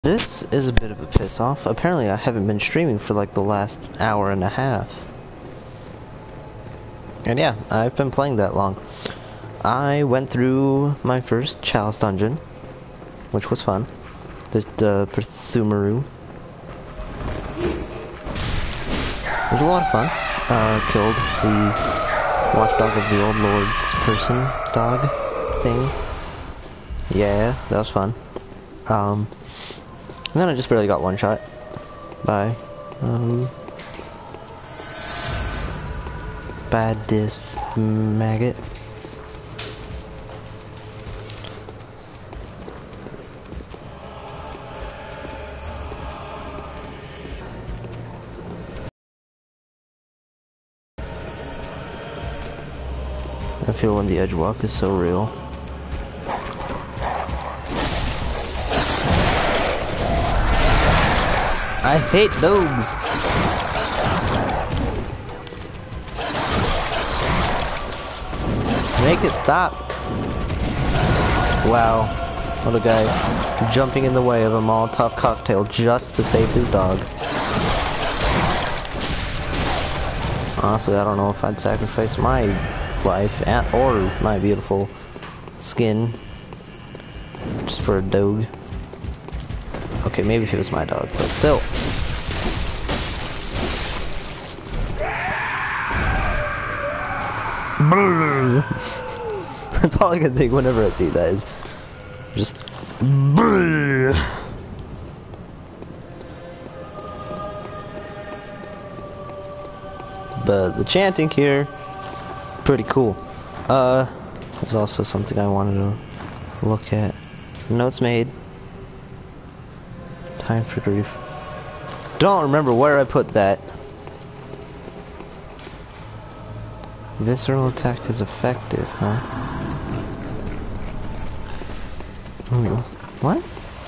This is a bit of a piss off. Apparently I haven't been streaming for like the last hour and a half. And yeah, I've been playing that long. I went through my first Chalice dungeon, which was fun. The Pursumaru. It was a lot of fun. Killed the watchdog of the old lord's person dog thing. Yeah, that was fun. And then I just barely got one shot by bad disc maggot. I feel when the edge walk is so real. I hate dogs. Make it stop. Wow. What a guy jumping in the way of a Molotov cocktail just to save his dog. Honestly, I don't know if I'd sacrifice my life or my beautiful skin just for a dog. Okay, maybe if it was my dog, but still. That's all I can think whenever I see that is just. But the chanting here, pretty cool. There's also something I wanted to look at. Notes made. Time for grief. Don't remember where I put that. Visceral attack is effective, huh? Ooh. What?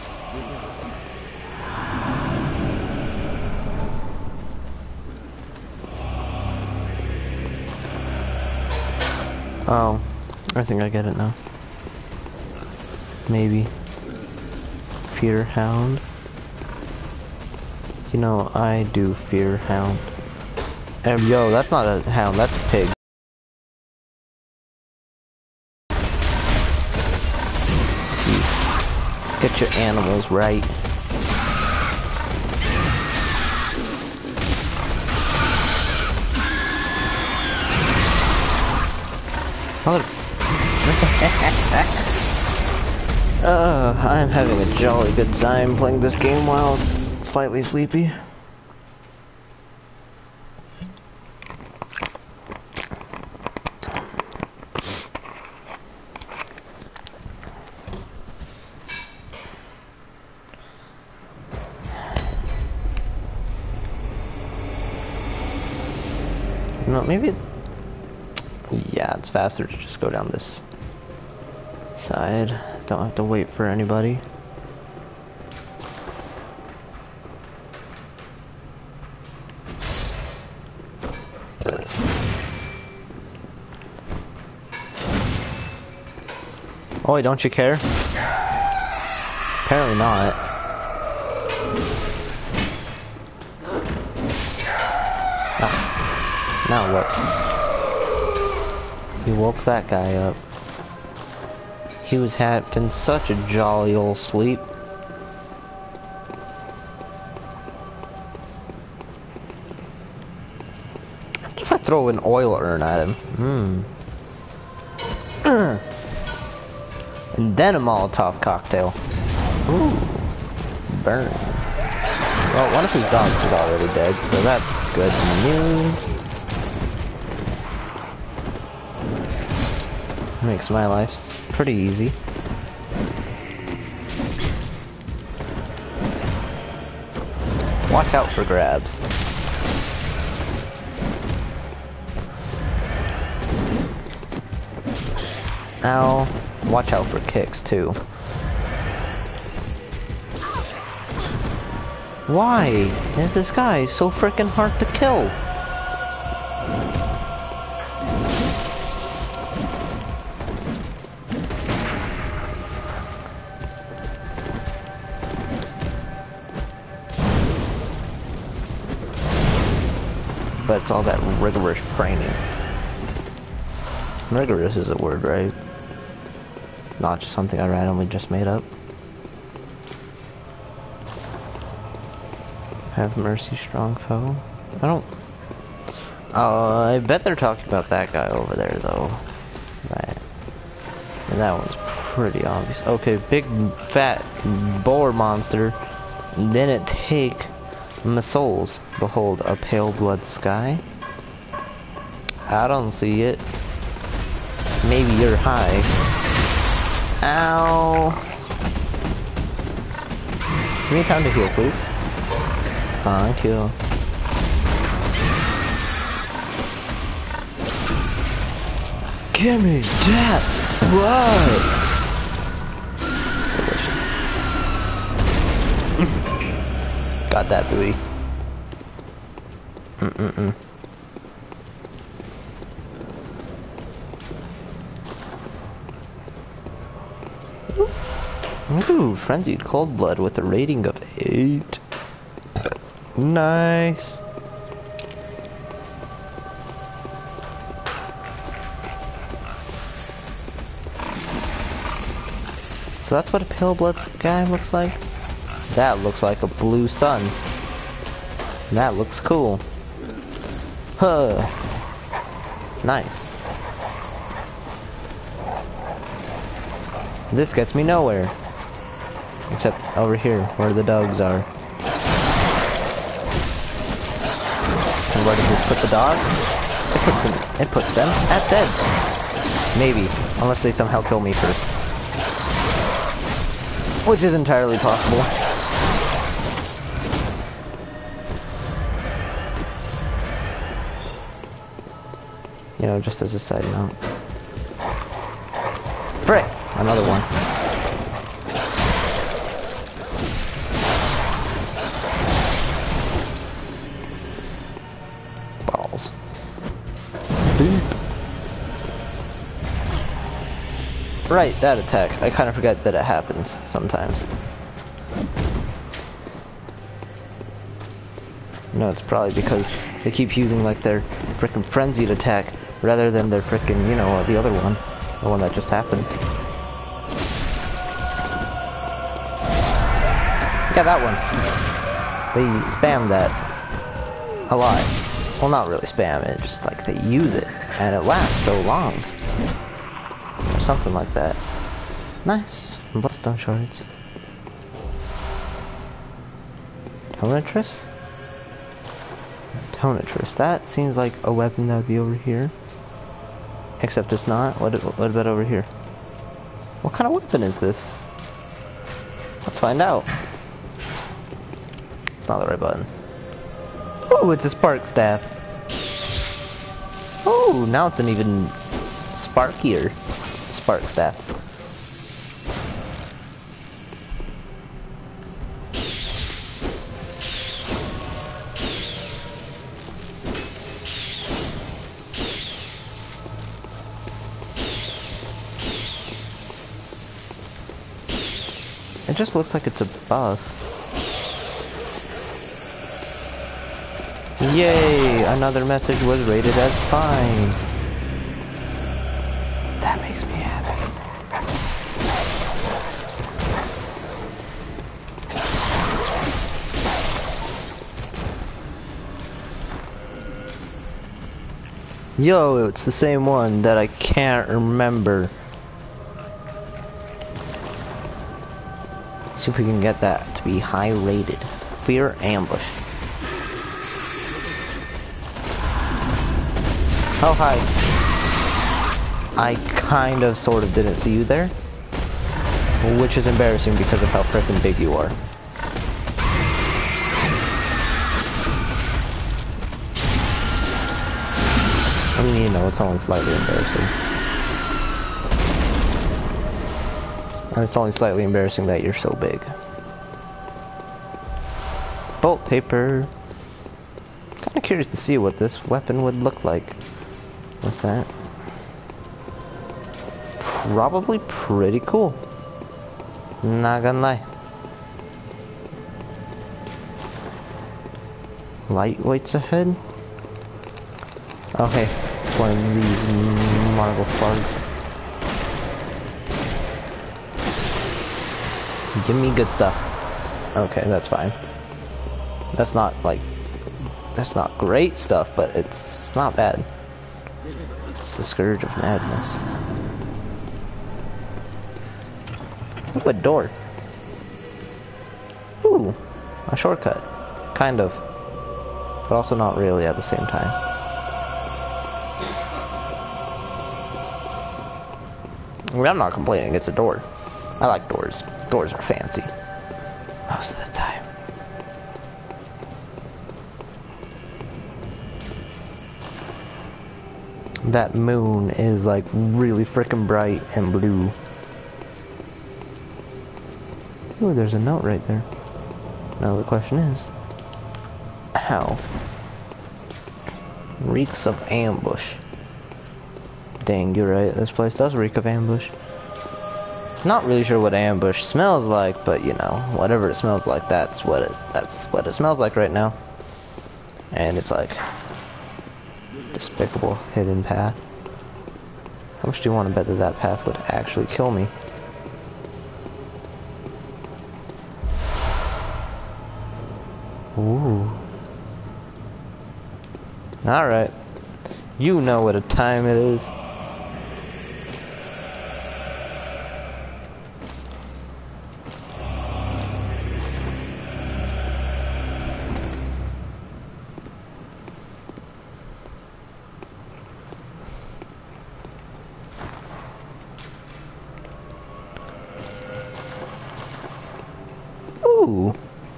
Oh, I think I get it now. Maybe. Fear Hound. You know, I do fear hound. And yo, that's not a hound, that's a pig. Jeez. Get your animals right. I'm having a jolly good time playing this game while slightly sleepy. You know, maybe yeah, it's faster to just go down this side. Don't have to wait for anybody. Oh, don't you care? Apparently not. Ah, now what? You woke that guy up. He was having such a jolly old sleep. What if I throw an oil urn at him? And then a Molotov cocktail. Ooh. Burn. Well, one of his dogs is already dead, so that's good news. Makes my life pretty easy. Watch out for grabs. Ow. Watch out for kicks, too. Why is this guy so freaking hard to kill? but it's all that rigorous training. Rigorous is a word, right? Not just something I randomly just made up. Have mercy, strong foe. I don't... I bet they're talking about that guy over there, though. Right. And that one's pretty obvious. Okay, big, fat boar monster. Didn't take my souls. Behold, a pale blood sky. I don't see it. Maybe you're high. Ow. Give me time to heal, please. Thank you. Give me that blood! Delicious. Got that booty. Ooh, frenzied cold blood with a rating of 8. Nice. So that's what a pale blood guy looks like. That looks like a blue sun. That looks cool. Huh. Nice. This gets me nowhere. Except over here, where the dogs are. And where does this put the dogs? It puts them at dead. Maybe. Unless they somehow kill me first. Which is entirely possible. You know, just as a side note. Frick! Another one. Balls. Right, that attack. I kind of forget that it happens sometimes. No, it's probably because they keep using like their frickin' frenzied attack rather than their frickin', you know, the other one. The one that just happened. Yeah, that one. They spam that a lot. Well, not really spam it, just like they use it. And it lasts so long. Or something like that. Nice. Bloodstone shards. Tonatress? Tonatress. That seems like a weapon that would be over here. Except it's not. What about over here? What kind of weapon is this? Let's find out. It's not the right button. Oh, it's a spark staff. Oh, now it's an even sparkier spark staff. It just looks like it's a buff. Yay! Another message was rated as fine. That makes me happy. Yo, it's the same one that I can't remember. See if we can get that to be high rated. Fear ambush. Oh, hi. I kind of sort of didn't see you there. Which is embarrassing because of how frickin' big you are. I mean, you know, it's only slightly embarrassing. And it's only slightly embarrassing that you're so big. Bolt paper. Kinda curious to see what this weapon would look like with that. Probably pretty cool. Not gonna lie. Lightweights ahead. Okay, it's one of these marble farts. Give me good stuff. Okay, that's fine. That's not like, that's not great stuff, but it's not bad. It's the Scourge of Madness. Ooh, a door. Ooh, a shortcut. Kind of. But also not really at the same time. I mean, I'm not complaining, it's a door. I like doors. Doors are fancy. Most of the time. That moon is like really freaking bright and blue. Ooh, there's a note right there. Now the question is, how? Reeks of ambush. Dang, you're right. This place does reek of ambush. Not really sure what ambush smells like, but you know, whatever it smells like, that's what it smells like right now. And it's like despicable hidden path. How much do you want to bet that that path would actually kill me? Ooh. Alright. You know what a time it is. Ooh.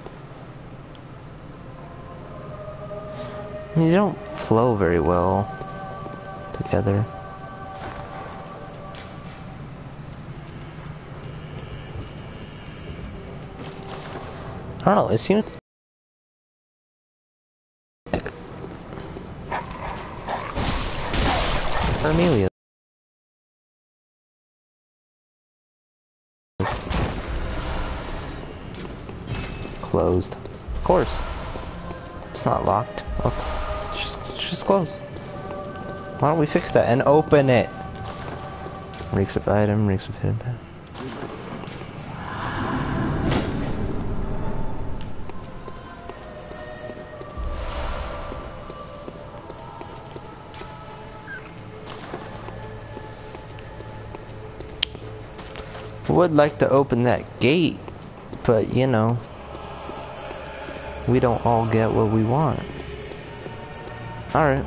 You don't flow very well together. I don't know, it seems... Amelia. Closed. Of course. It's not locked. Look. It's just closed. Why don't we fix that and open it? Reeks of item, reeks of hidden path. Would like to open that gate, but you know, we don't all get what we want. Alright.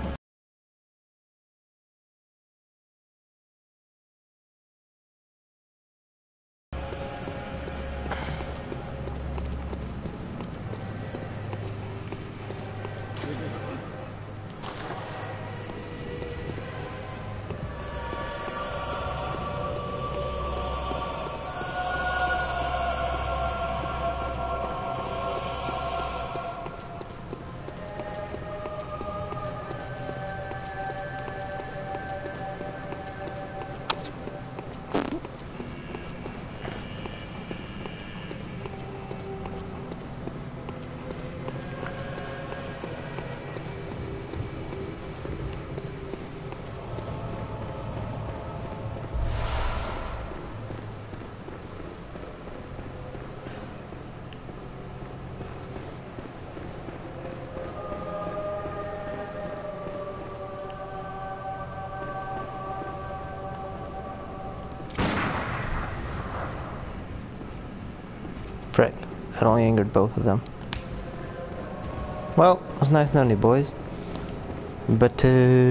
Frick. That only angered both of them. Well, it was nice knowing you, boys. But,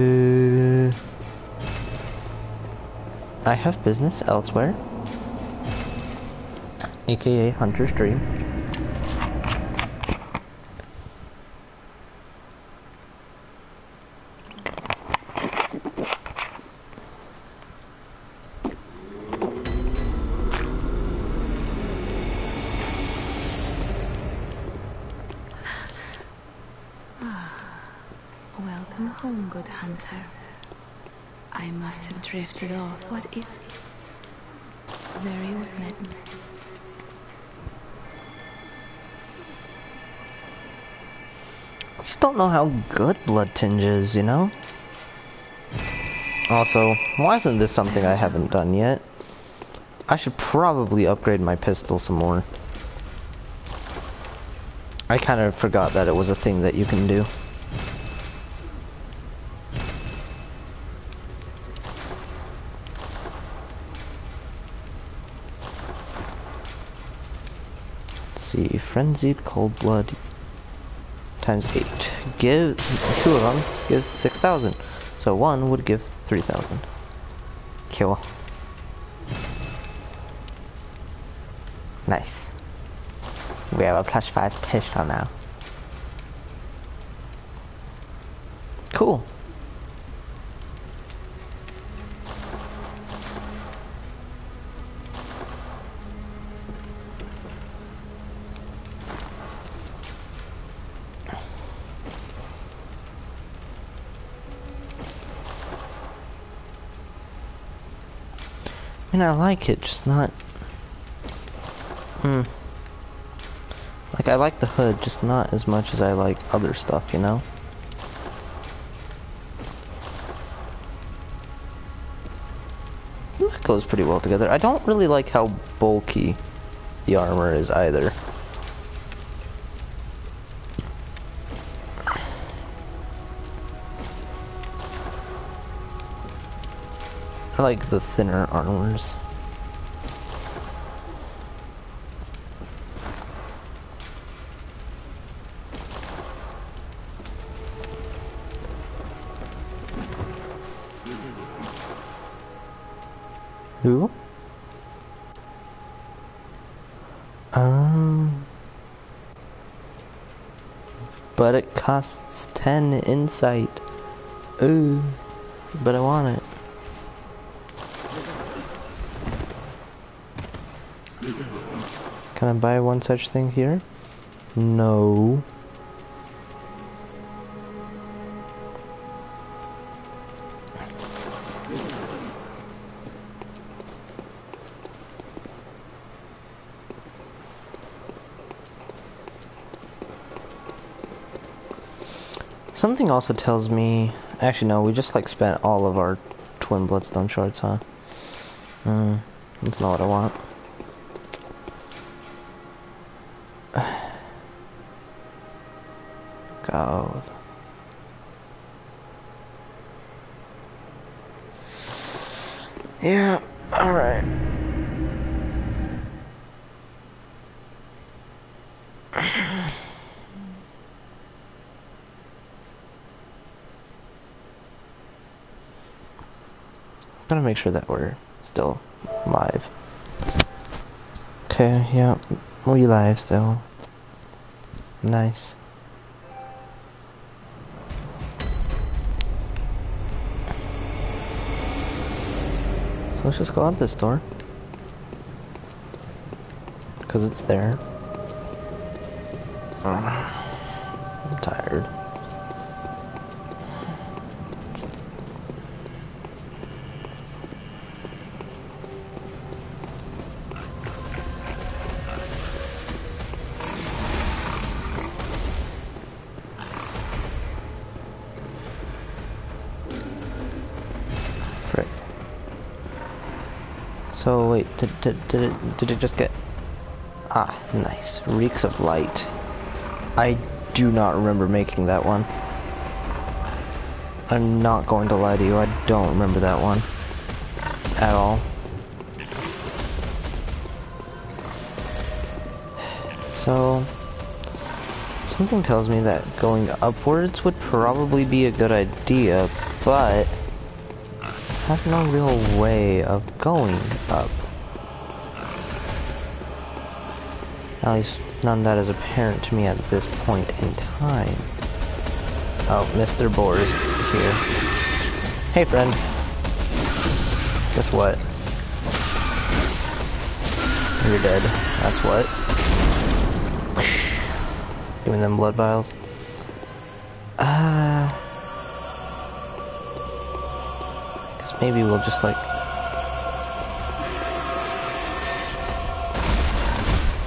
I have business elsewhere. AKA Hunter's Dream. Welcome home, good hunter. I must have drifted off. What is... Very well. I just don't know how good Blood Tinge is, you know? Also, why isn't this something I haven't done yet? I should probably upgrade my pistol some more. I kind of forgot that it was a thing that you can do. Let's see, frenzied cold blood times 8. Give 2 of them gives 6,000. So 1 would give 3,000. Kill. Nice. We have a +5 pistol now. Cool. I mean, I like it, just not... Like, I like the hood, just not as much as I like other stuff, you know? That goes pretty well together. I don't really like how bulky the armor is either. I like the thinner armors. Who? But it costs 10 insight. Ooh, but I want it. Can I buy one such thing here? No. Something also tells me... Actually, no, we just like spent all of our twin bloodstone shards, huh? That's not what I want. God. Yeah, alright. Gotta make sure that we're still live. Okay, yeah, we live still. Nice. So let's just go out this door. Because it's there. I'm tired. Frick. So wait, did it just get... Ah, nice. Reeks of light. I do not remember making that one. I'm not going to lie to you, I don't remember that one. At all. So... something tells me that going upwards would probably be a good idea, but... I have no real way of going up. At least none that is apparent to me at this point in time. Oh, Mr. Boar is here. Hey, friend. Guess what? You're dead. That's what. Giving them blood vials. Guess maybe we'll just like...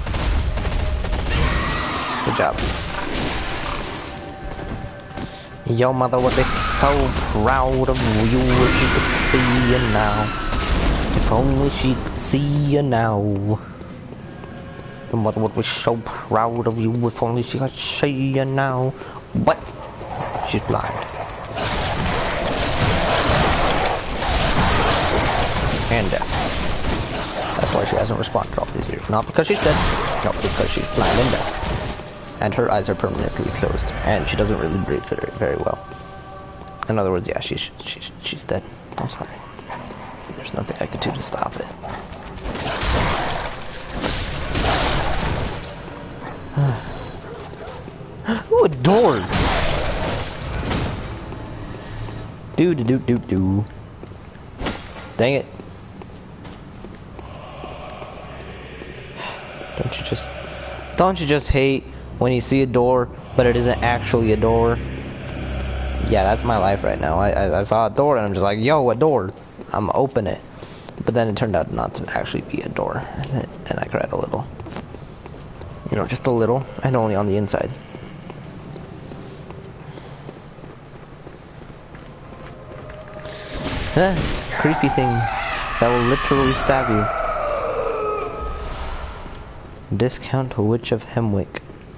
Good job. Your mother would be so proud of you if she could see you now. If only she could see you now. Your mother would be so proud of you if only she could see you now. What? She's blind. And deaf. That's why she hasn't responded all these years. Not because she's dead. No, because she's blind and deaf. And her eyes are permanently closed. And she doesn't really breathe very well. In other words, yeah, she's dead. I'm sorry. There's nothing I could do to stop it. Ooh, a door! Do. Dang it. Don't you just hate when you see a door, but it isn't actually a door? Yeah, that's my life right now. I saw a door and I'm just like, yo, a door. I'm gonna open it. But then it turned out not to actually be a door. And I cried a little. You know, just a little. And only on the inside. Creepy thing that will literally stab you. Discount Witch of Hemwick.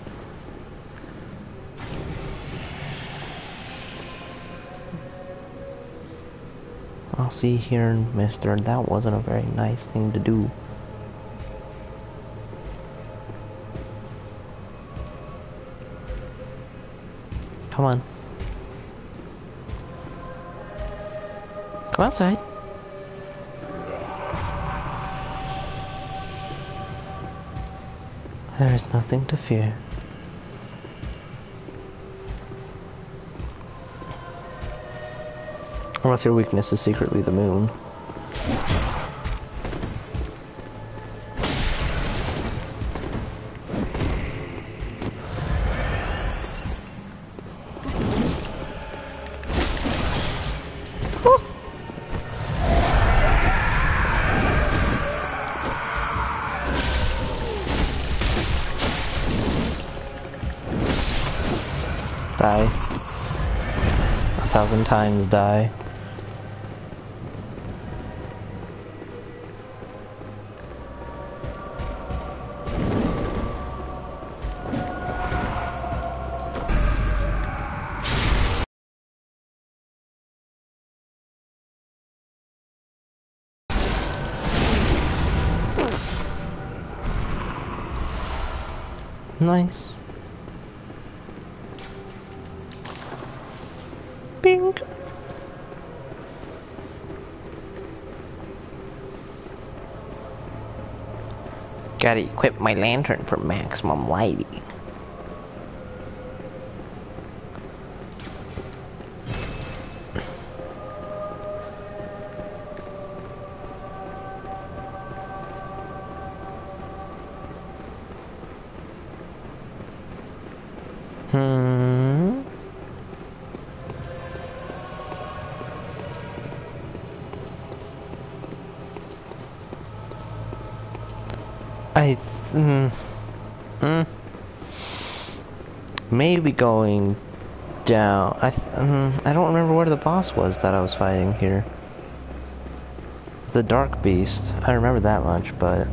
I'll see here, mister, that wasn't a very nice thing to do. Come on. Come outside. There is nothing to fear. Unless your weakness is secretly the moon. Die. 1,000 times die. Nice. Bing. Gotta equip my lantern for maximum lighting. Maybe going down. I don't remember where the boss was that I was fighting here. The Dark Beast. I remember that much, but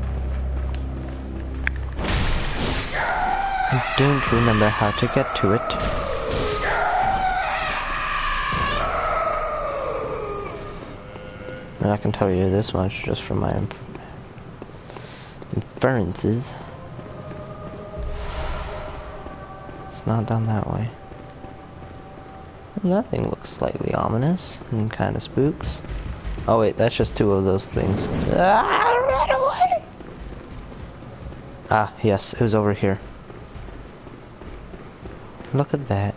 I don't remember how to get to it. And I can tell you this much just from my inferences. It's not done that way. Nothing looks slightly ominous and kind of spooks. Oh wait, that's just two of those things. Ah, run away! Ah, yes, it was over here. Look at that.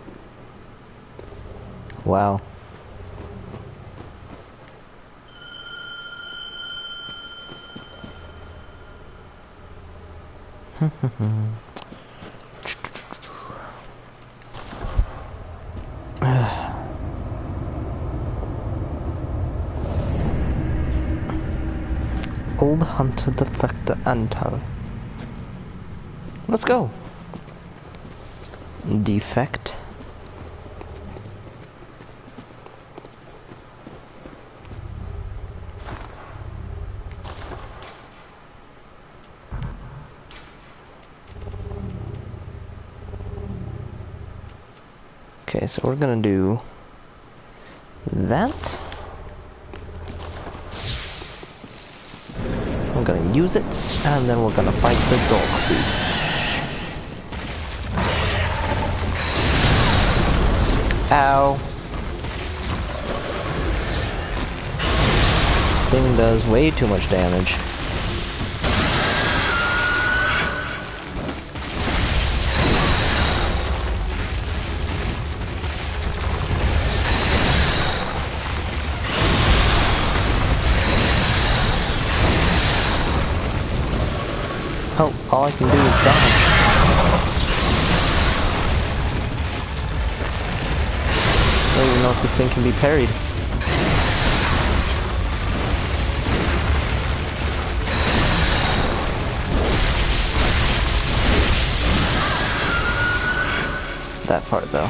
Wow. Old Hunter Defector Anto. Let's go. Defect. Okay, so we're gonna do that. I'm gonna use it, and then we're gonna fight the dog beast. Ow. This thing does way too much damage. Oh, all I can do is dodge. I don't even know if this thing can be parried. That part though.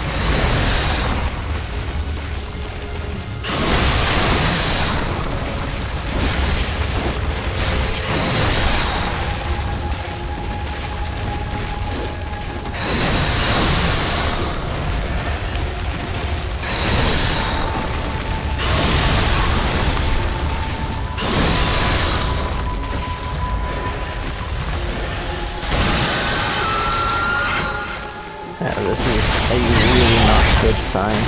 Yeah, this is a really not good sign.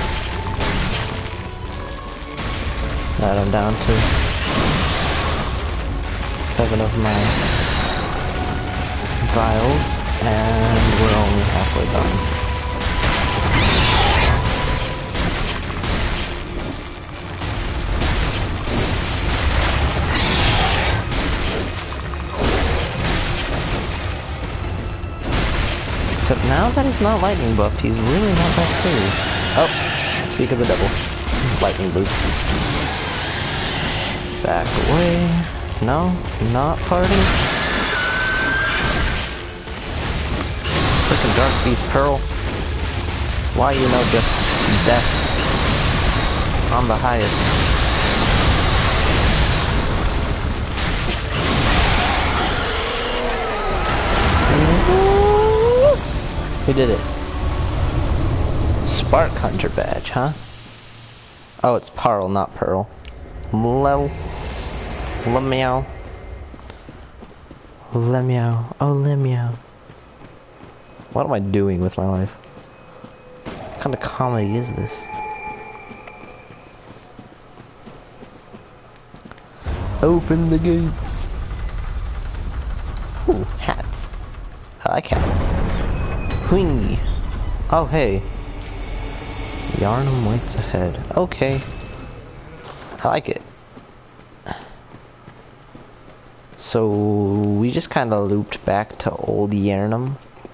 That I'm down to 7 of my vials, and we're only halfway done. Except now that he's not lightning buffed, he's really not that scary. Oh, speak of the devil. Lightning boost. Back away. No, not party. Frickin' Dark Beast Pearl. Why you know just death on the highest. We did it. Spark Hunter badge, huh? Oh, it's Parl, not Pearl. Low. Lemeow. Lemeow. Oh, Lemeow. What am I doing with my life? What kind of comedy is this? Open the gates. Ooh, hats. I like hats. Whee! Oh, hey. Yharnam waits ahead. Okay. I like it. So, we just kind of looped back to old Yharnam.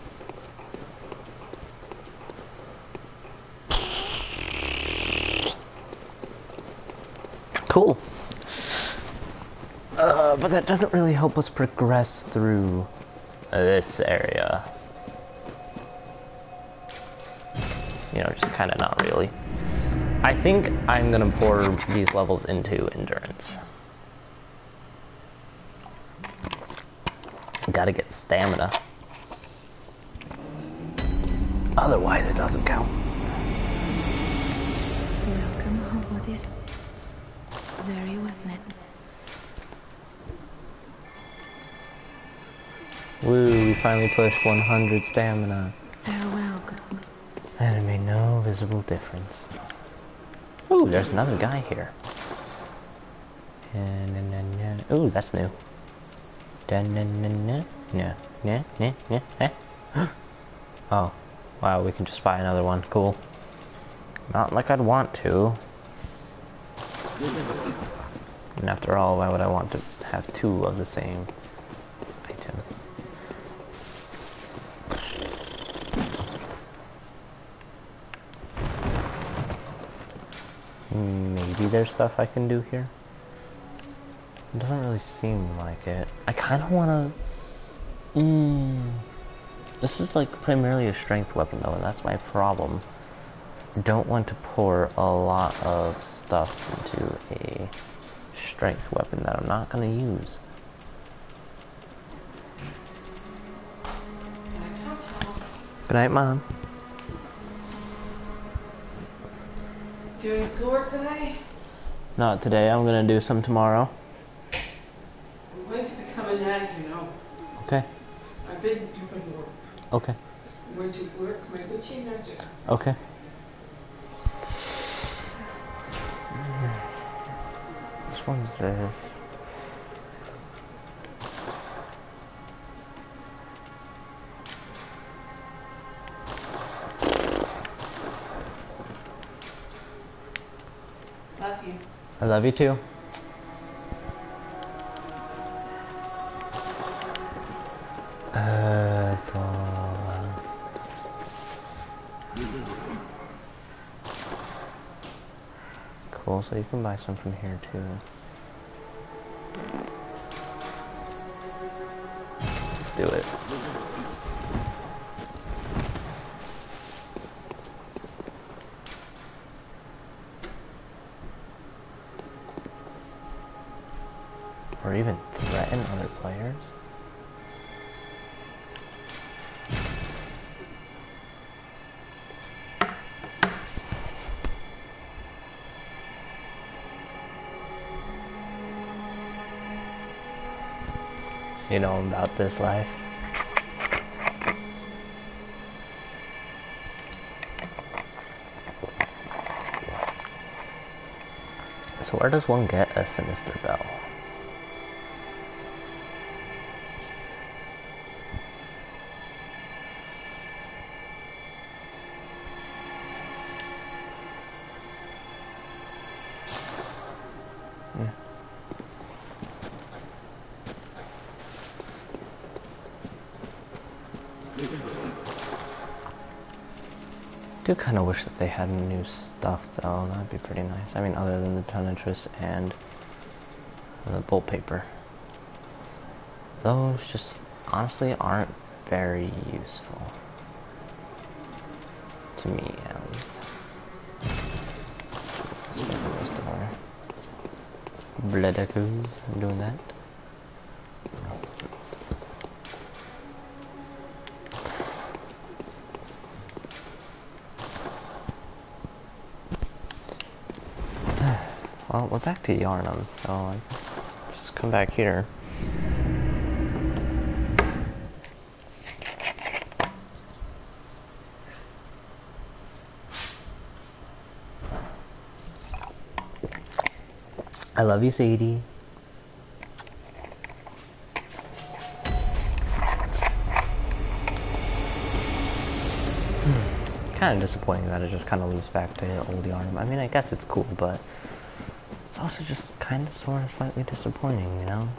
Cool. But that doesn't really help us progress through this area. You know, just kind of not really. I think I'm gonna pour these levels into endurance. Gotta get stamina. Otherwise, it doesn't count. Welcome home. What is very well then. Woo, we finally pushed 100 stamina. Farewell, good woman. And it made no visible difference. Ooh, there's another guy here. Ooh, that's new. Oh, wow, we can just buy another one. Cool. Not like I'd want to. And after all, why would I want to have 2 of the same item? Maybe there's stuff I can do here. It doesn't really seem like it. I kind of want to... This is like primarily a strength weapon though, and that's my problem. I don't want to pour a lot of stuff into a strength weapon that I'm not going to use. Good night, Mom. Doing schoolwork today? Not today. I'm gonna do some tomorrow. I'm going to become a nag, you know. Okay. I've been doing work. Okay. I'm going to work my witchy magic. Okay. Which one's this? Love you. I love you too. Cool, so you can buy some from here too. Let's do it. Or even threaten other players. You know about this life. So where does one get a sinister bell? I do kind of wish that they had new stuff though, that'd be pretty nice. I mean, other than the Tonitrus and the Bolt Paper. Those just honestly aren't very useful. To me, at least. Let's make the rest of our blood echoes. I'm doing that. Well, we're back to Yharnam, so I guess just come back here. I love you, Sadie. Kind of disappointing that it just kind of loops back to old Yharnam. I mean, I guess it's cool, but it's also just kind of sort of slightly disappointing, you know?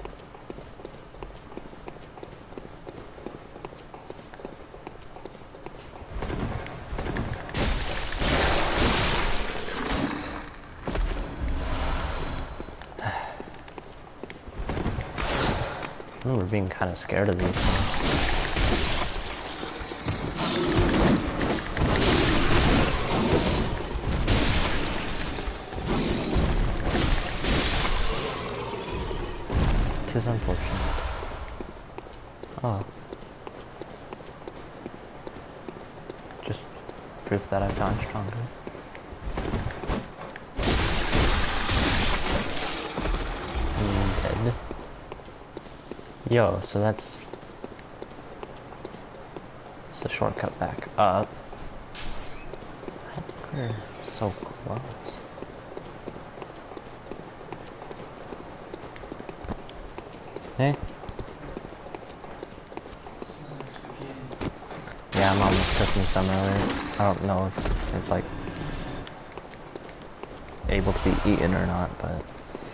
I remember being kind of scared of these things. It is unfortunate. Oh. Just proof that I've gotten stronger. Dead. Yo, so that's a shortcut back up. I think we're so close. Hey? Yeah, Mom was cooking some earlier. I don't know if it's like able to be eaten or not, but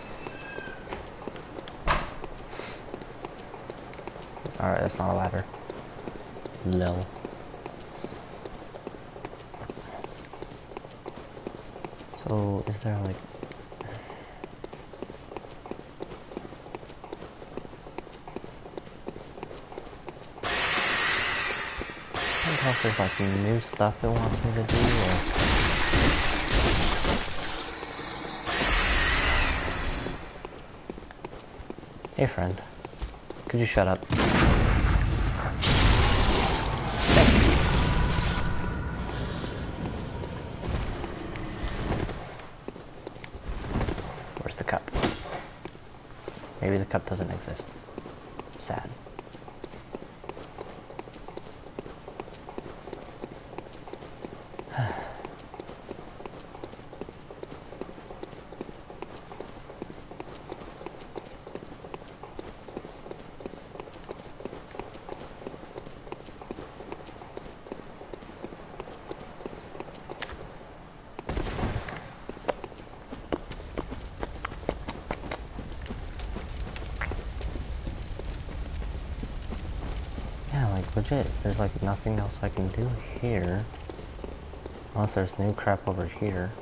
alright, that's not a ladder. Lil. So, is there like... I don't know if there's like new stuff it wants me to do, or... Hey friend, could you shut up? maybe the cup doesn't exist. Sad. Legit, there's like nothing else I can do here. Unless there's new crap over here.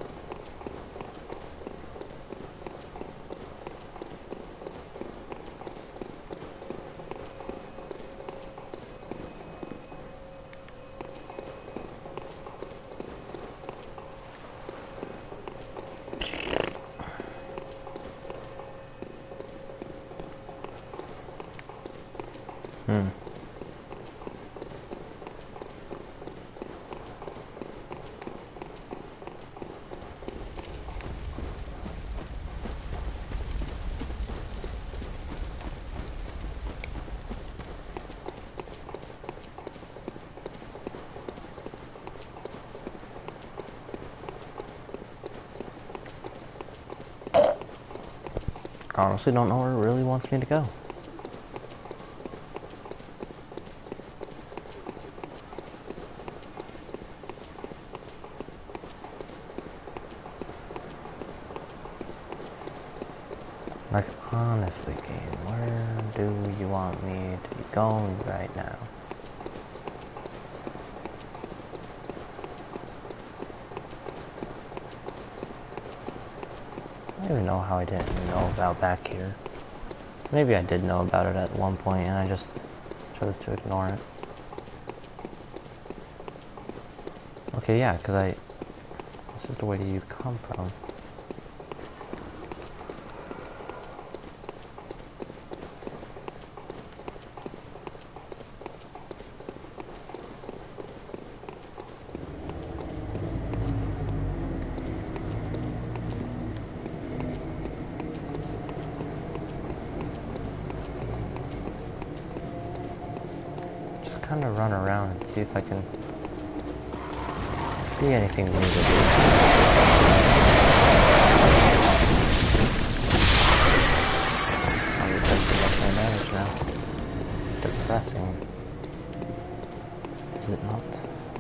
I honestly don't know where it really wants me to go. Like, honestly, game, where do you want me to be going right now? I don't even know how I didn't know about back here. Maybe I did know about it at one point and I just chose to ignore it. Okay, yeah, because this is the way you come from. Kind of run around and see if I can see anything new to do. I'm just my damage now. Depressing. Is it not?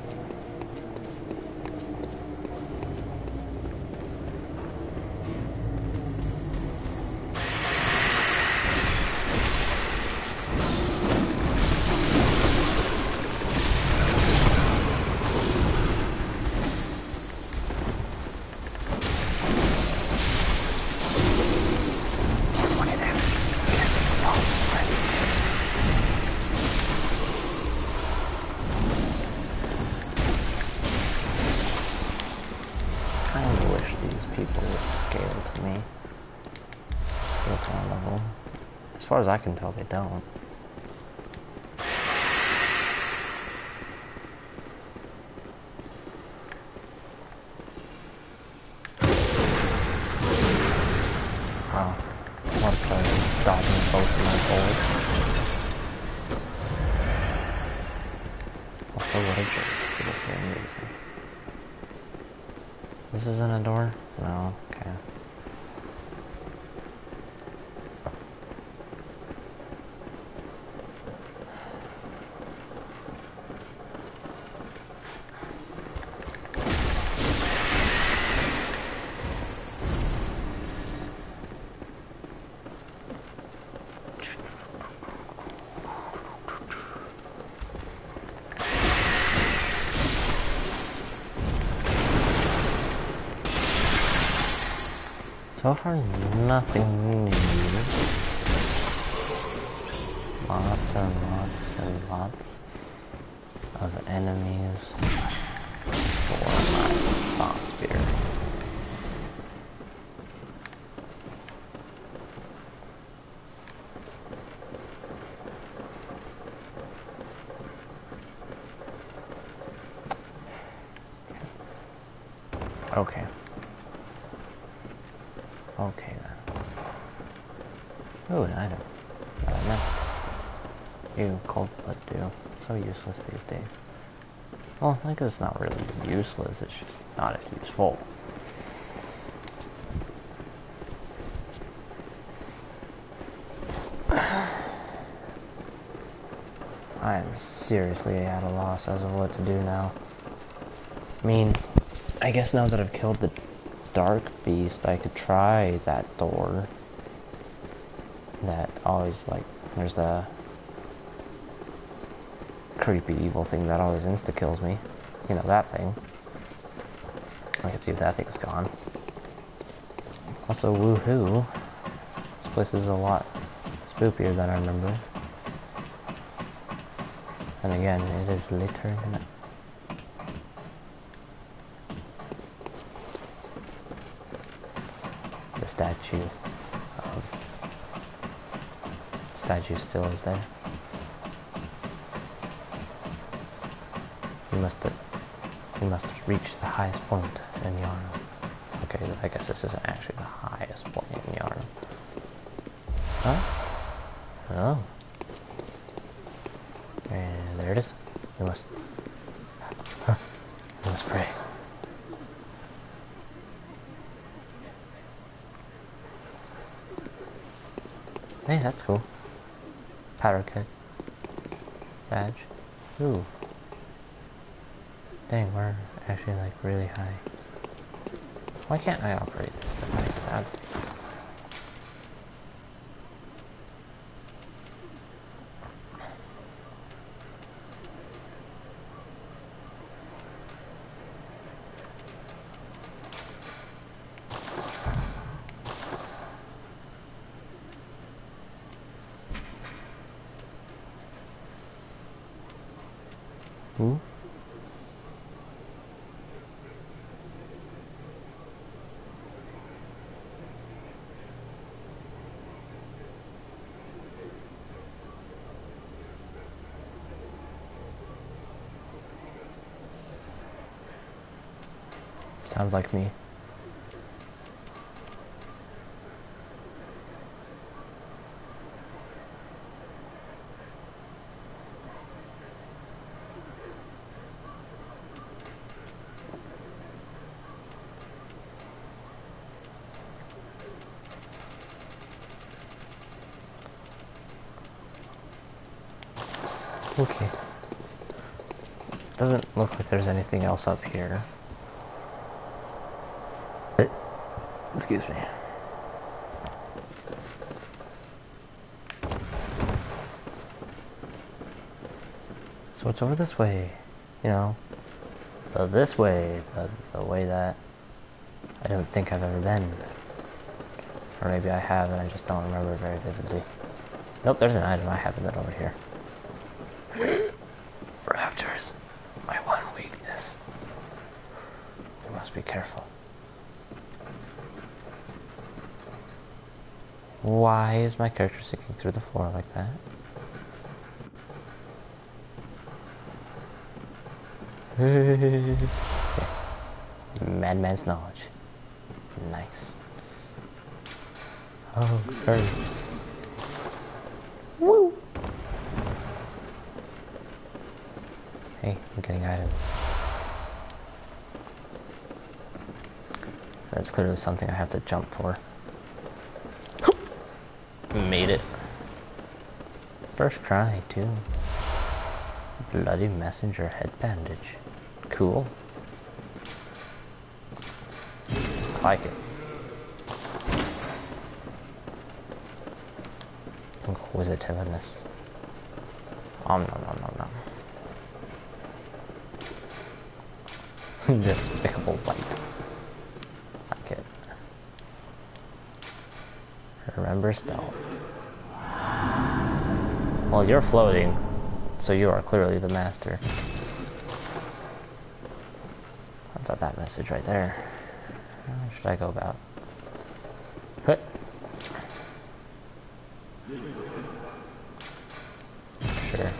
As far as I can tell, they don't. Wow. What a player dodging both of my bullets. Also, what a jerk for the same reason. This isn't a door? No. Okay. So far, nothing new. Lots and lots and lots of enemies for my bomb spear. Okay. Okay then. Oh, an item. Ew, cold blood dew. So useless these days. Well, I guess it's not really useless, it's just not as useful. I am seriously at a loss as of what to do now. I mean, I guess now that I've killed the dark beast, I could try that door. That always, like, there's the creepy evil thing that always insta-kills me. You know, that thing. I can see if that thing's gone. Also, woohoo. This place is a lot spookier than I remember. And again, it is later in the... The statue still is there. You must have reached the highest point in Yarnum. Okay, I guess this isn't actually the highest point in Yarnum. Huh? Oh. And there it is. We must... Huh. We must pray. Hey, that's cool. Powder keg. Badge. Ooh. Dang, we're actually like really high. Why can't I operate this device? Ooh. Sounds like me. Okay. Doesn't look like there's anything else up here. Excuse me. So it's over this way, you know. This way, the way that I don't think I've ever been. Or maybe I have and I just don't remember very vividly. Nope, there's an item. I haven't been over here. Raptors, my one weakness. We must be careful. Why is my character sinking through the floor like that? Okay. Madman's knowledge. Nice. Oh, hurry. Woo! Hey, I'm getting items. That's clearly something I have to jump for. Made it. First try, too. Bloody messenger head bandage. Cool. I like it. Inquisitiveness. Nom nom nom nom nom. Despicable bite. Like it. Remember stealth. Well, you're floating, so you are clearly the master. How about that message right there? How should I go about? Hut. Sure.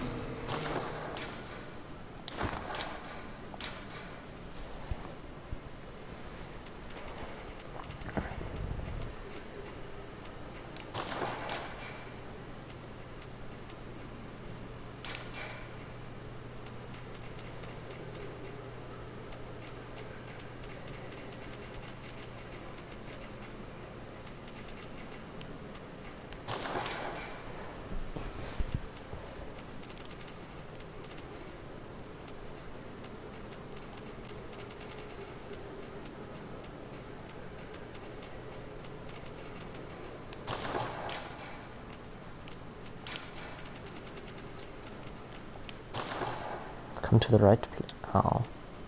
to the right. Oh.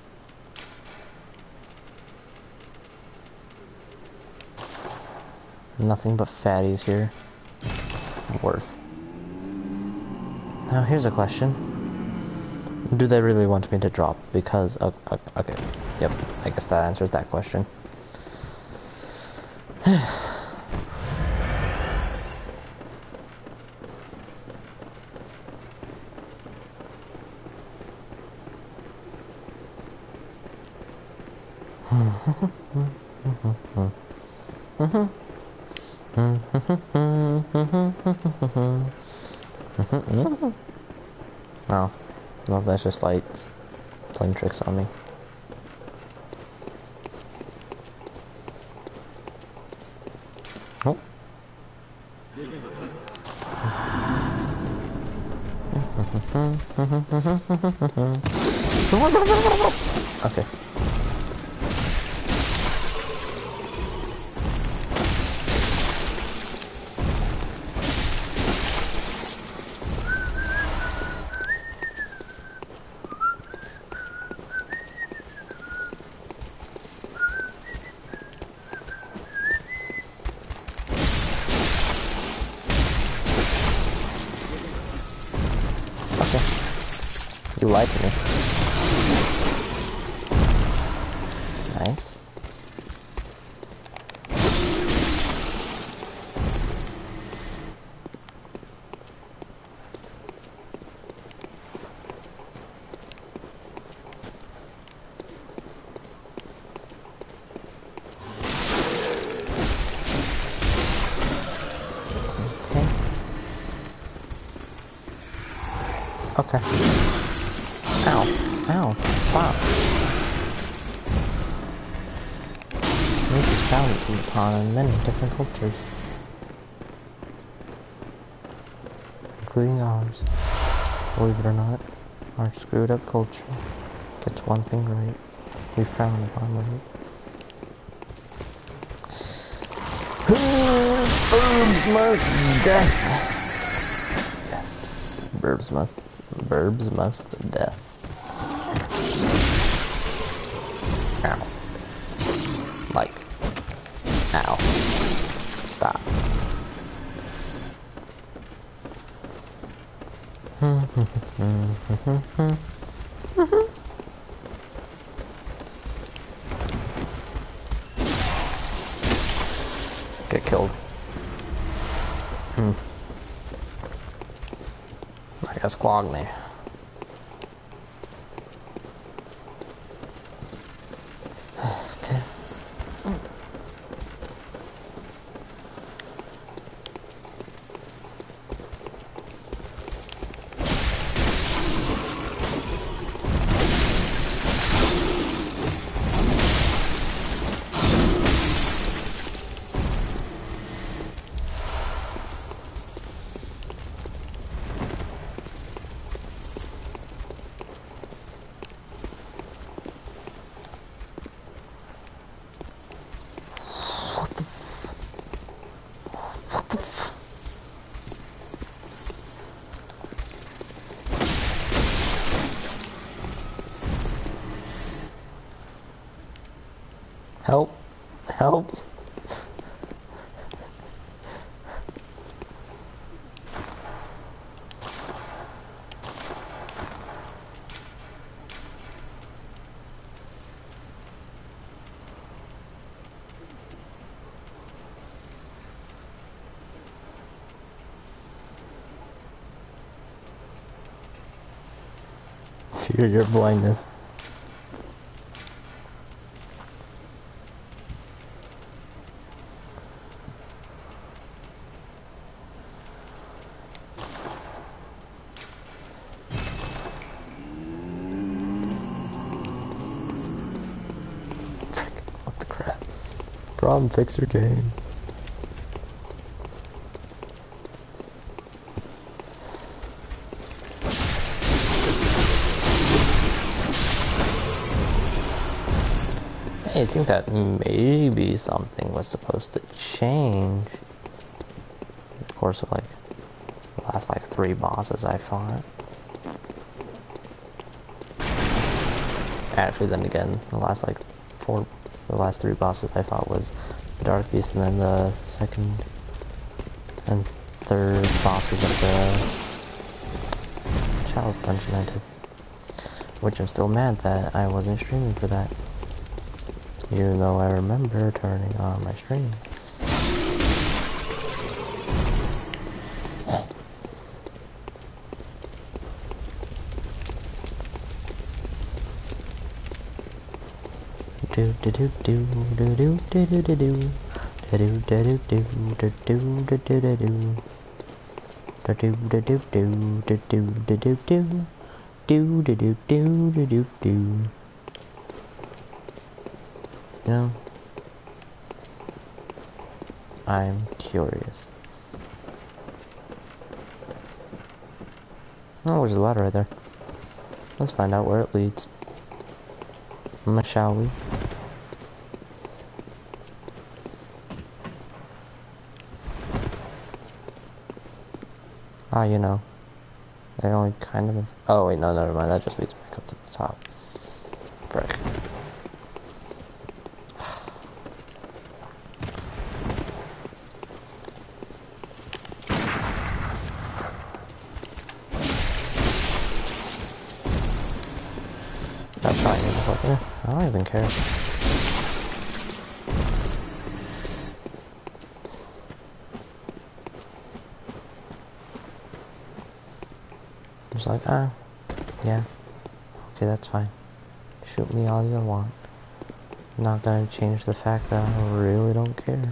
Nothing but fatties here. Worth. Now here's a question. Do they really want me to drop? Because, okay. Yep, I guess that answers that question. Oh, no, that's just lights playing tricks on me. Oh. Okay. You lied to me. Nice. Okay. Okay. Ow. Ow. Stop. Meat is found upon in many different cultures, including ours. Believe it or not, our screwed up culture gets one thing right. We frown upon rape. Burbs must death. Yes. Burbs must death. Ow. Like. Ow. Stop. Get killed. I guess clog me. Okay. Help. Help. Fear your blindness. What the crap? Problem, fix your game. I think that maybe something was supposed to change. Of course, like the last like 3 bosses I fought. Actually, then again, the last three bosses I fought was the Dark Beast, and then the second and third bosses of the Chalice Dungeon I did. Which I'm still mad that I wasn't streaming for that. Even though I remember turning on my stream. Do do do do do do do do do do do do do do do do do do do do. Do do do do do do do do do do. Do do do do do do do. No. I'm curious. Oh, there's a ladder right there. Let's find out where it leads. Shall we? Ah, you know. It only kind of is. Oh, wait, no, never mind. That just leads back up to the top. Frick. That shot, you're just like, I don't even care. Just like, yeah, okay, that's fine. Shoot me all you want. Not gonna change the fact that I really don't care.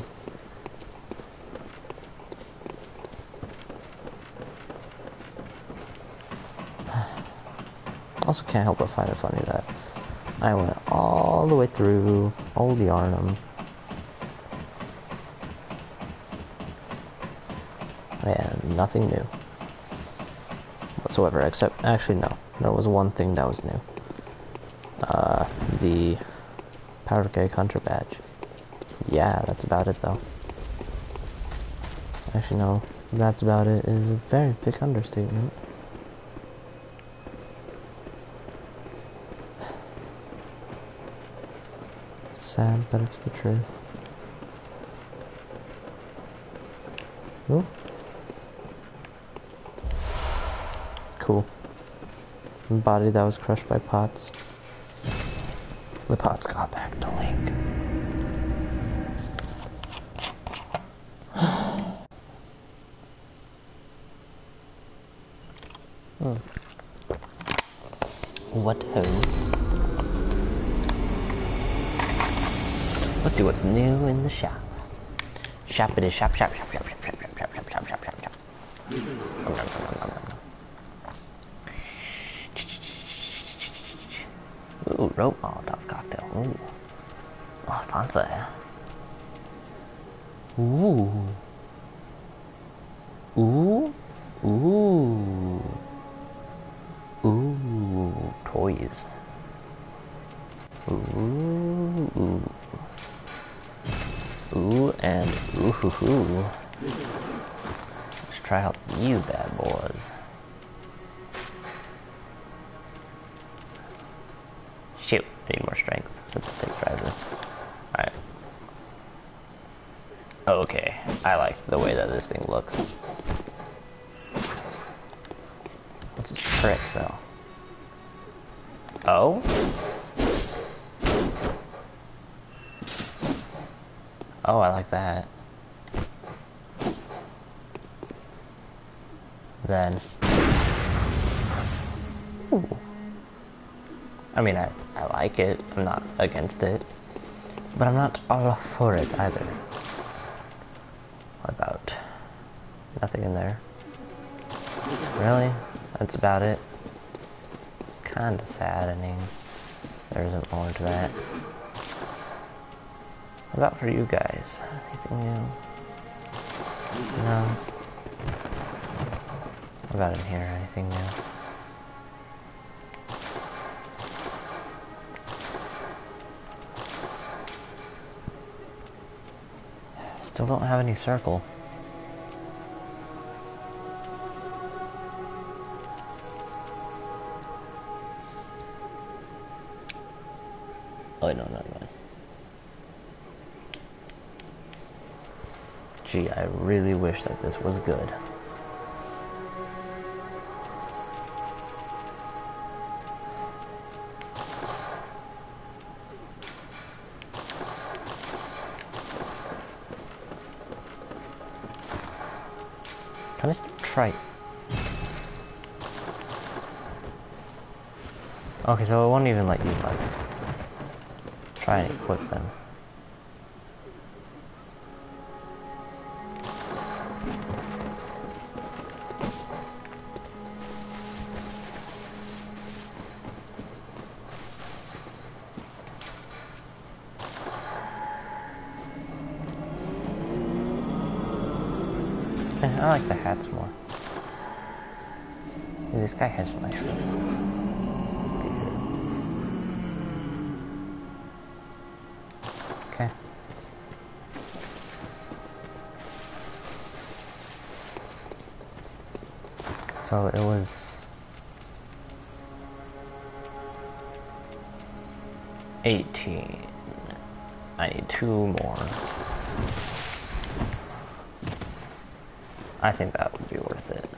Also can't help but find it funny that I went all the way through Old Yharnam. And nothing new. Whatsoever, except, actually no, there was one thing that was new. The Powder Keg Hunter badge. Yeah, that's about it though. Actually no, that's about it is a very big understatement. It's sad, but it's the truth. Ooh. Cool. Body that was crushed by pots. The pots got back to Link. What ho? Let's see what's new in the shop. Shoppity shop shop shop shop shop shop shop shop shop shop shop shop shop. Ooh, rope Molotov cocktail. Ooh. Oh, fancy. Ooh. Ooh. Ooh. Ooh. Toys. Ooh. Ooh and ooh hoo hoo. Let's try out these bad boys. Shoot, I need more strength. So just take driver. Alright. Okay, I like the way that this thing looks. What's its trick though? Oh? Oh, I like that. Then. Ooh. I mean, I like it. I'm not against it. But I'm not all for it either. What about? Nothing in there. Really? That's about it? Kinda saddening. There isn't more to that. What about for you guys? Anything new? No? What about in here? Anything new? Still don't have any circle. Oh, no, never mind. Gee, I really wish that this was good. Can I still try? Okay, so it won't even let you, like, try and equip them. I like the hats more. Hey, this guy has flash. Okay. So it was 18. I need 2 more. I think that would be worth it.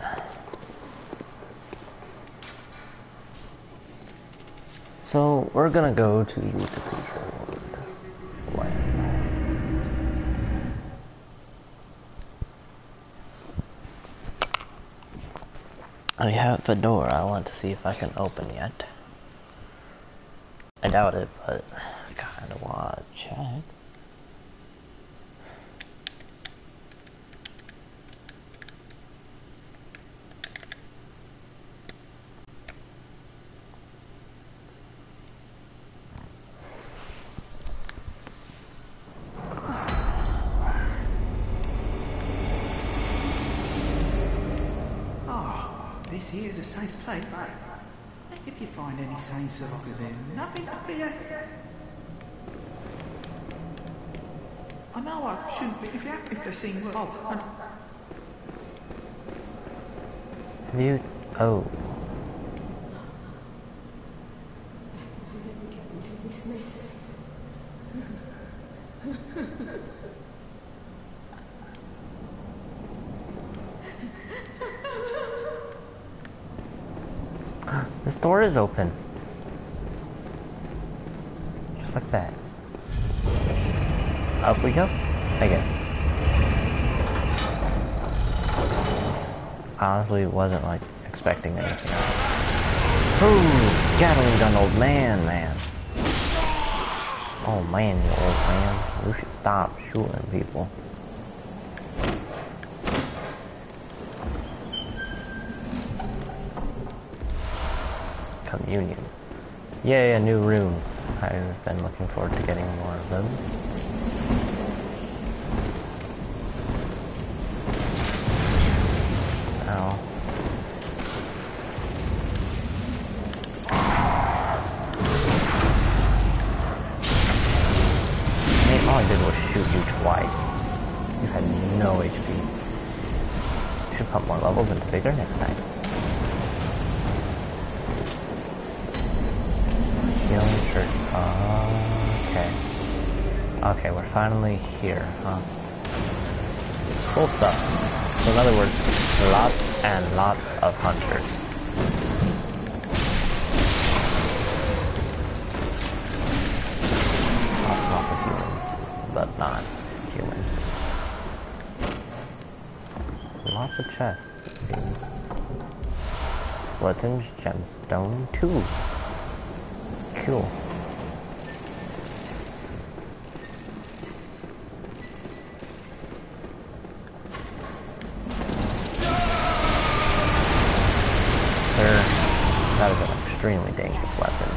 So we're gonna go to the cathedral land. I have a door I want to see if I can open yet. I doubt it, but I kinda wanna check. This here is a safe place, mate. If you find any sane survivors here, nothing to fear. I know I shouldn't be if they seem well. Have you? Oh. This door is open. Just like that. Up we go, I guess. I honestly wasn't like expecting anything else. Ooh, Gatling gun, old man. Oh man, you old man. You should stop shooting people. Communion. Yay, a new rune. I've been looking forward to getting more of those. Ow. Hey, all I did was shoot you twice. You had no HP. You should pump more levels into Vigor next time. Healing Church. Okay. Okay, we're finally here, huh? Cool stuff. So in other words, lots and lots of hunters. Lots of humans, but not humans. Lots of chests, it seems. Bloodtinge Gemstone 2. Cool. Sir, that is an extremely dangerous weapon.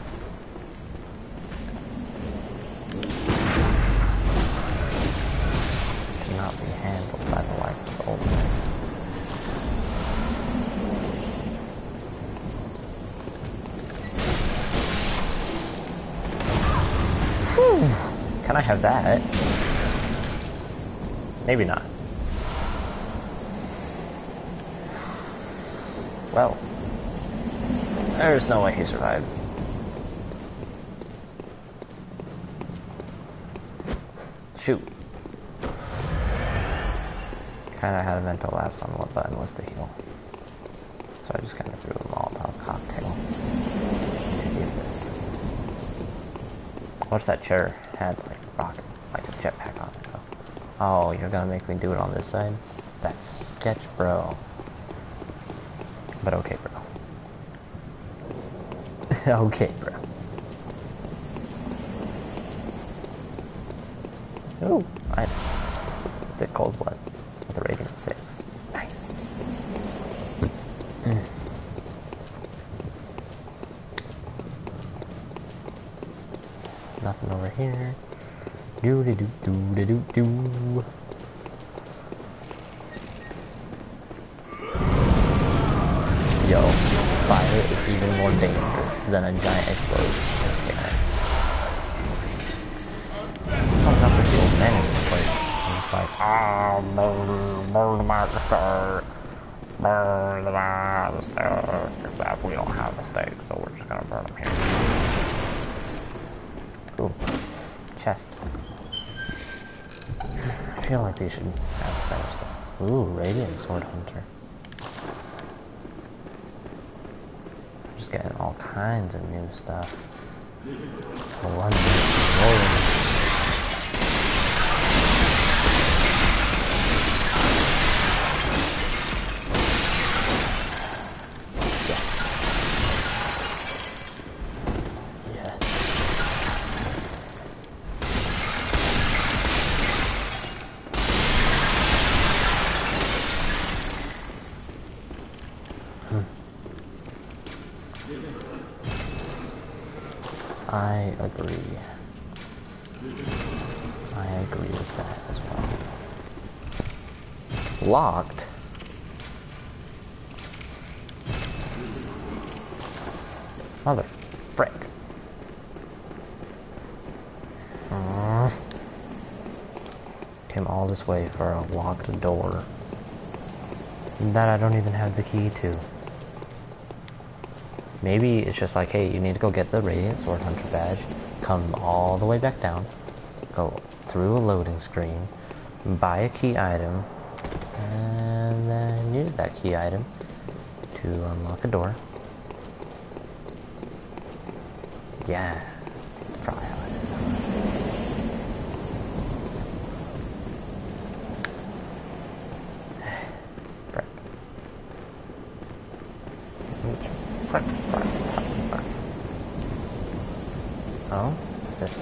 Should not be handled by the likes of Ultimate. Can I have that? Maybe not. Well, there's no way he survived. shoot. Kinda had a mental lapse on what button was to heal. So I just kinda threw a Molotov cocktail. Do this. What's that chair? Had like a rocket, like a jetpack on it. So. Oh, you're gonna make me do it on this side? That's sketch, bro. But okay, bro. Okay, bro. Ooh, nice. The cold blood with a rating of 6. Nice. Nothing over here. Do do do do do do. Yo, fire is even more dangerous than a giant explosion. Okay. What's up with the old man in this place? He's just like, oh, burn the master, burn the master. Except we don't have a stake, so we're just gonna burn them here. Ooh, chest. I feel like they should have better stuff. Ooh, Radiant Sword Hunter. Just getting all kinds of new stuff. London rolling. I agree. I agree with that as well. Locked? Mother frick. Came all this way for a locked door that I don't even have the key to. Maybe it's just like, hey, you need to go get the Radiant Sword Hunter badge, come all the way back down, go through a loading screen, buy a key item, and then use that key item to unlock a door. Yeah, that's probably how it is. Oh, what's this?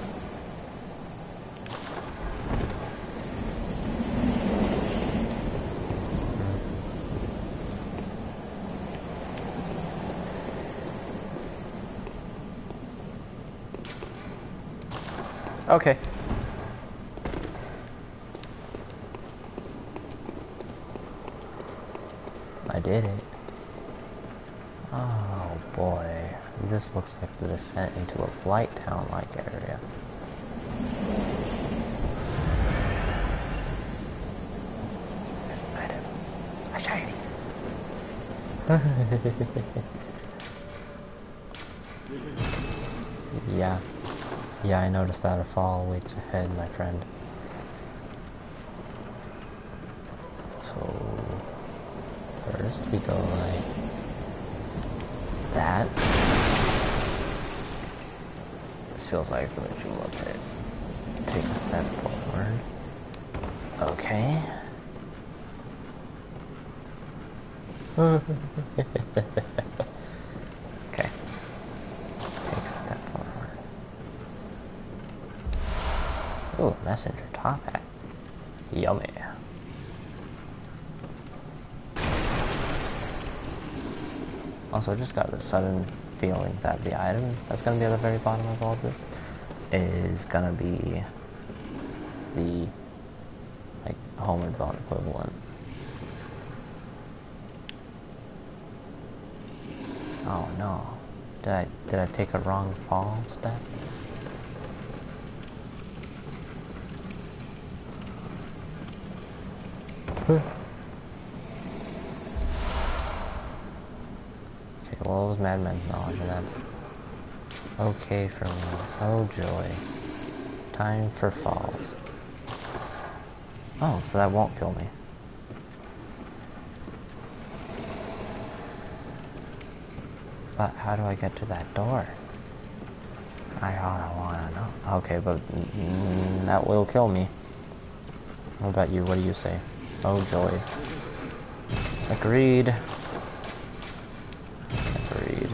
Okay. I did it. Oh boy. This looks like the descent into a Blight Town-like area. There's an item. A shiny. Yeah. Yeah, I noticed that a fall waits ahead, my friend. So, first we go like that. This feels like the ritual of it. Take a step forward. Okay. Okay. Take a step forward. Ooh, messenger top hat. Yummy. Also, I just got this sudden feeling that the item that's going to be at the very bottom of all this is going to be the, like, Homeward Bound equivalent. Oh no. Did I take a wrong fall step? Okay, well, it was Madman's knowledge, and that's okay for me. Oh joy. Time for falls. Oh, so that won't kill me. But how do I get to that door? I don't wanna know. Okay, but that will kill me. What about you? What do you say? Oh joy. Agreed. Agreed.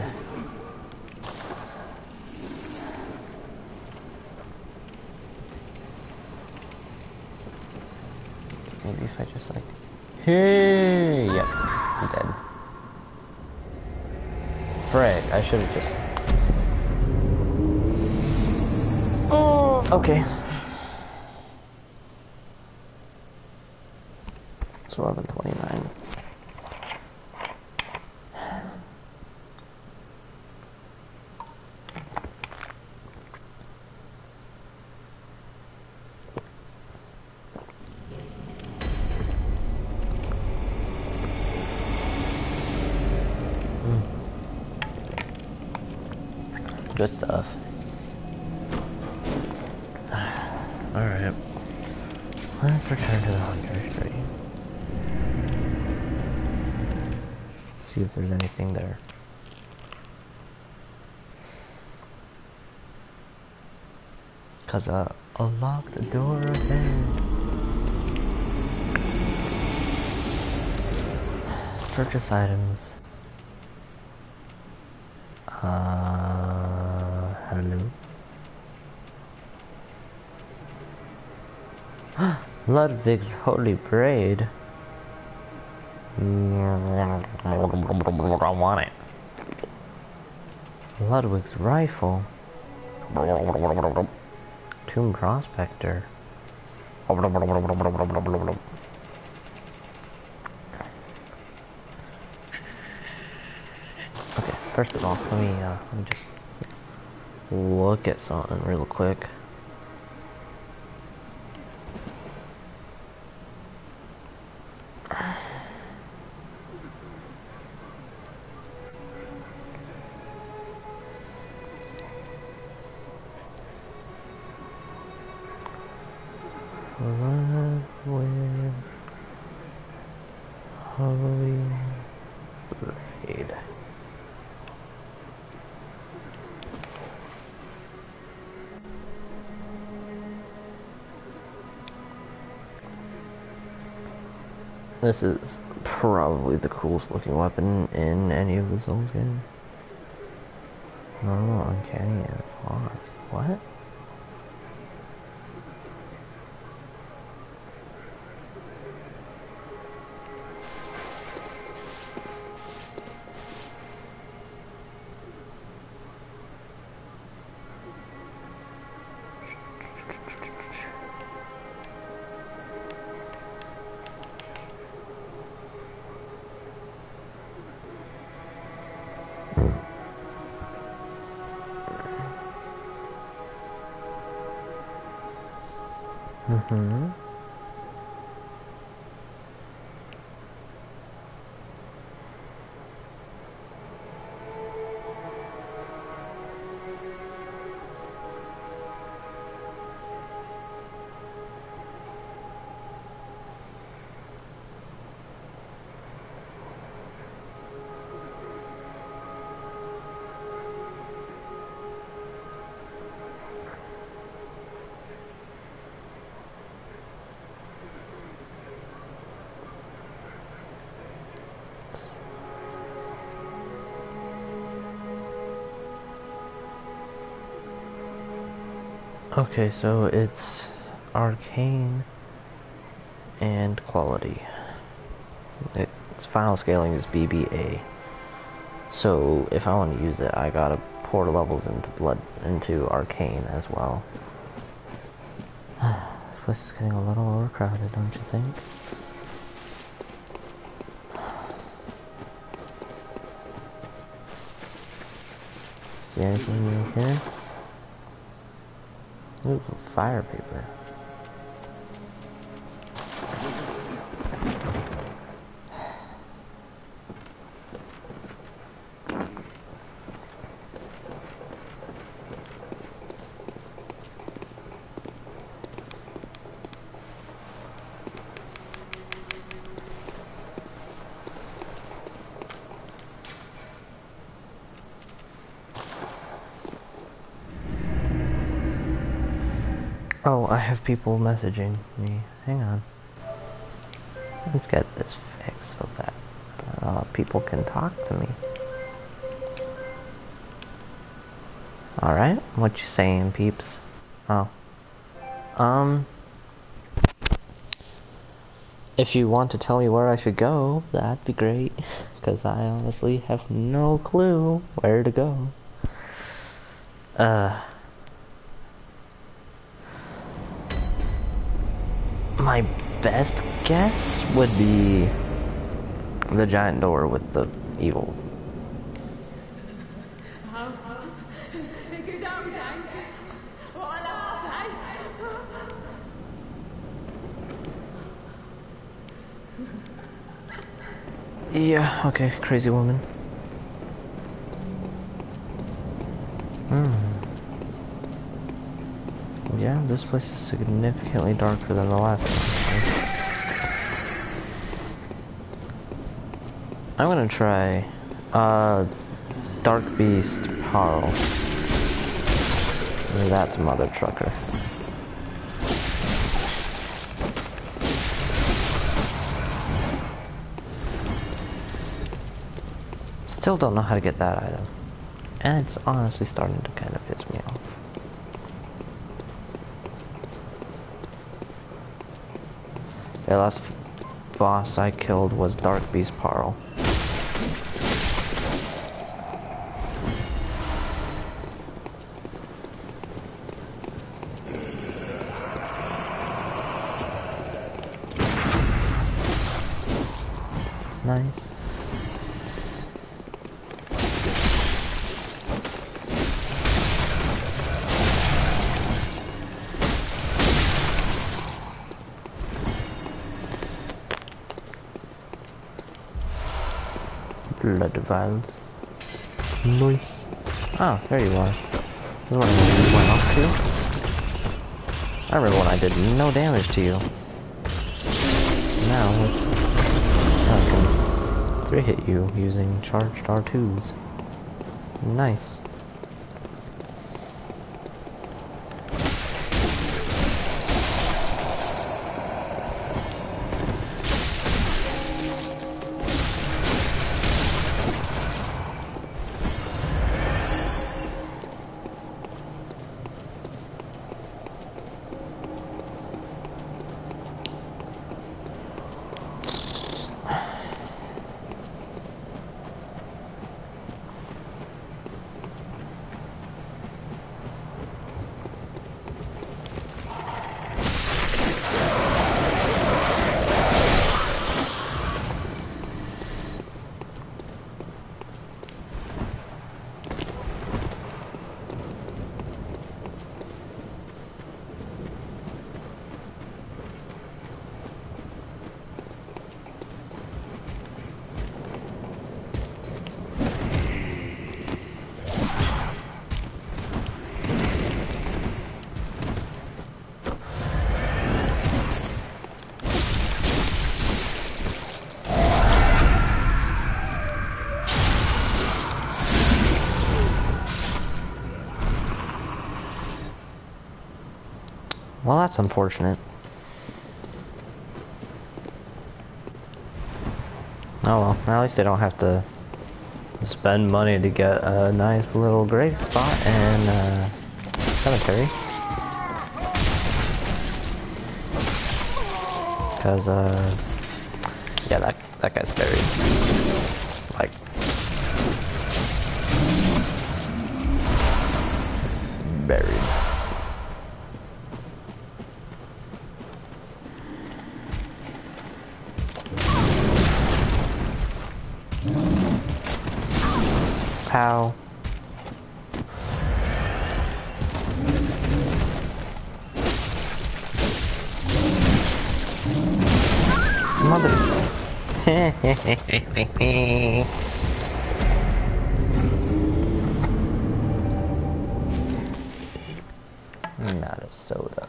Maybe if I just like... Hey! Yep. I'm dead. Frick, I should have just... Oh! Okay. It's 11:29. Good stuff. Alright. Let's return to the Hunter's Tree. See if there's anything there. Cause a locked door ahead. Purchase items. Hello. Ludwig's Holy Braid. I want it. Ludwig's Rifle. Tomb Prospector. Okay, first of all, let me just look at something real quick. Holy Braid. This is probably the coolest looking weapon in any of the Souls games. Normal, uncanny, and lost. What? Mm-hmm. Okay, so it's arcane and quality. Its final scaling is BBA. So if I want to use it, I gotta pour levels into arcane as well. This place is getting a little overcrowded, don't you think? See anything in here? Ooh, fire paper. Oh, I have people messaging me. Hang on. Let's get this fixed so that people can talk to me. Alright, what you saying, peeps? Oh. If you want to tell me where I should go, that'd be great. Because I honestly have no clue where to go. My best guess would be the giant door with the evil. Yeah, okay, crazy woman. Yeah, this place is significantly darker than the last one. I'm gonna try, Dark Beast Parl. That's Mother Trucker. Still don't know how to get that item. And it's honestly starting to kind of piss me off. The last boss I killed was Dark Beast Parl. Nice. Blood vials. Nice. Oh, there you are. This is what you went off to. I remember when I did no damage to you. Now, I can 3-hit you using charged R2s. Nice. Well, that's unfortunate. Oh well, at least they don't have to spend money to get a nice little grave spot and cemetery. Cause yeah, that guy's buried. Like buried. How? Mother. Not a soda.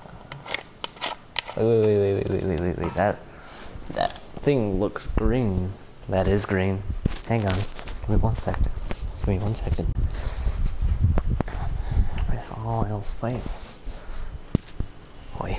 Wait. That thing looks green. That is green. Hang on. Wait 1 second. Wait 1 second. If all else fails. Oi.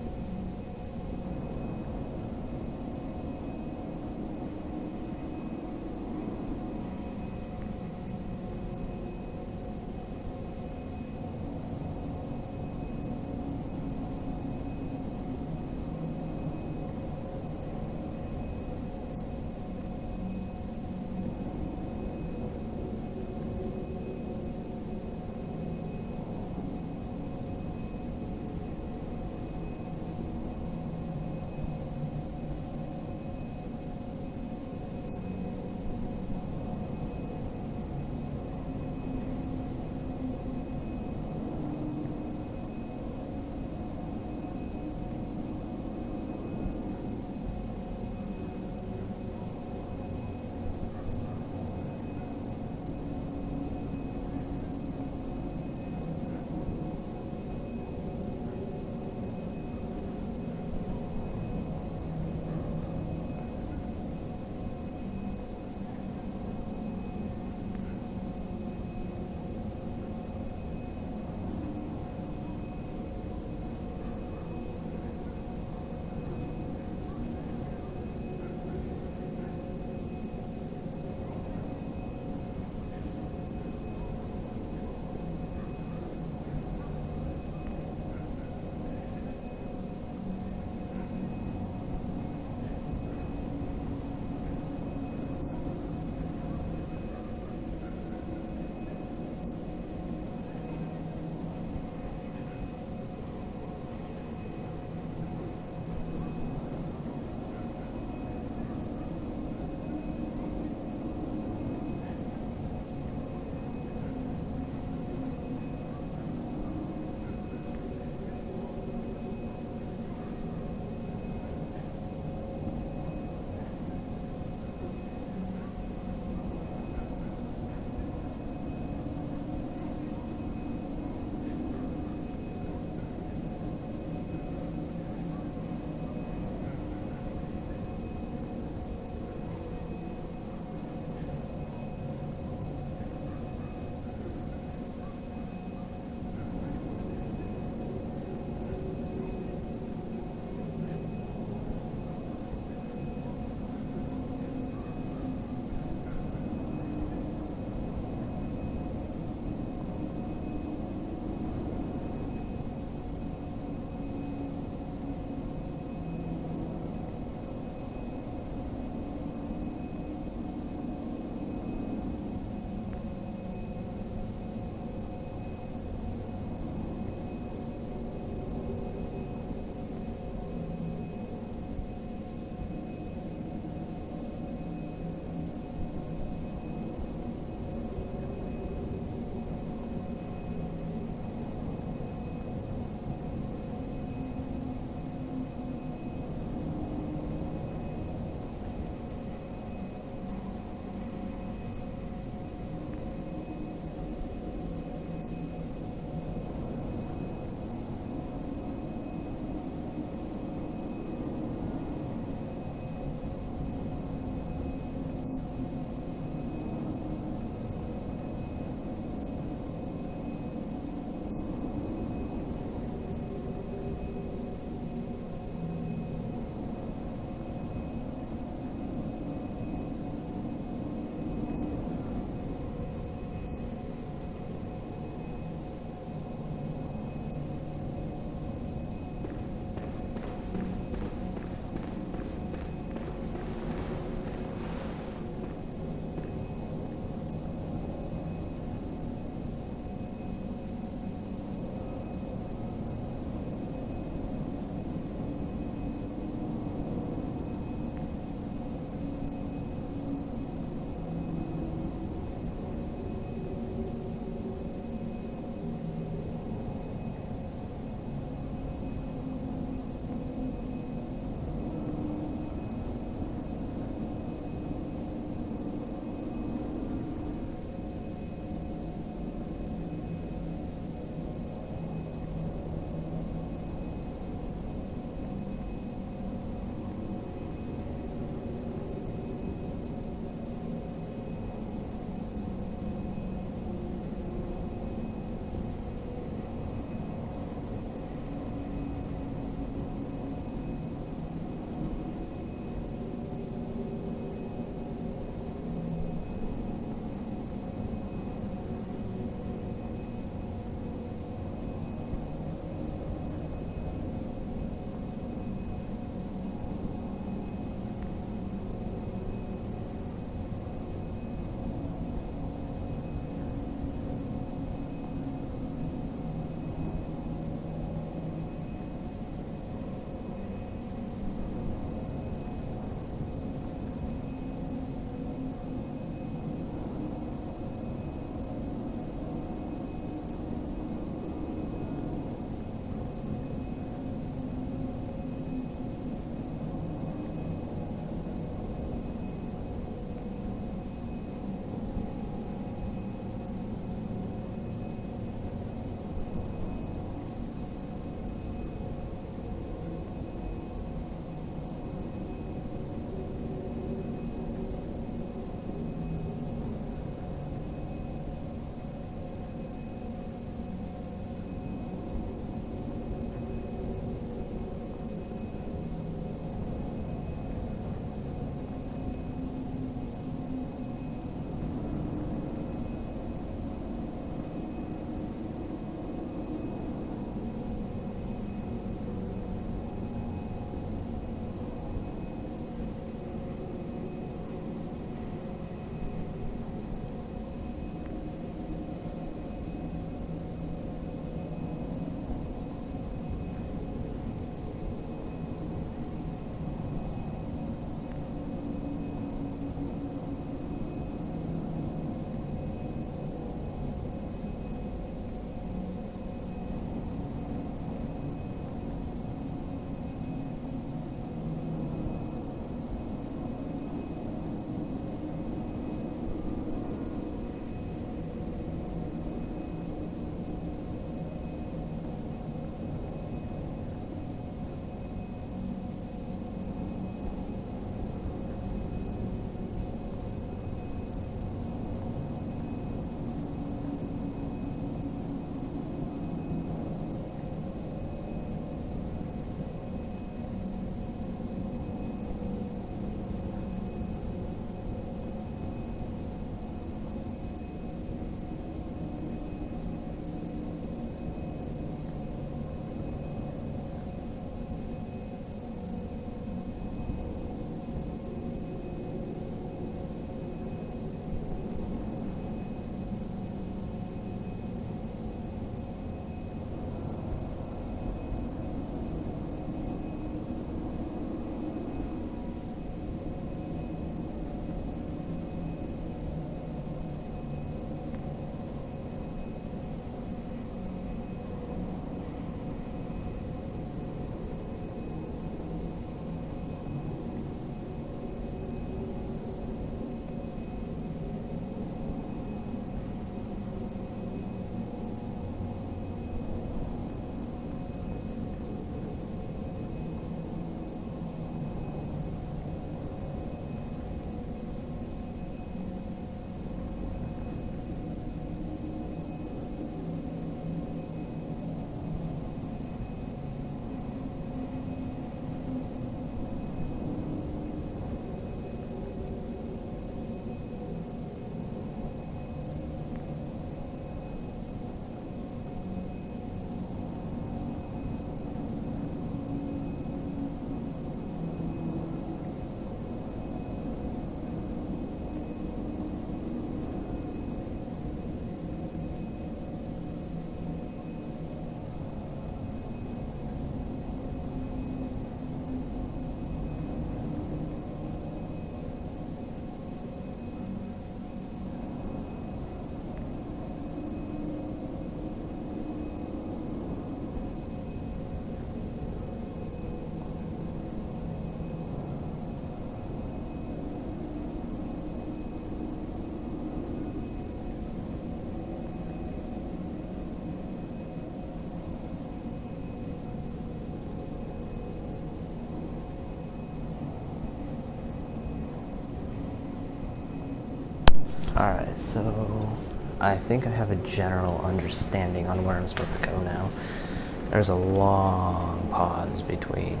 Alright, so I think I have a general understanding on where I'm supposed to go now. There's a long pause between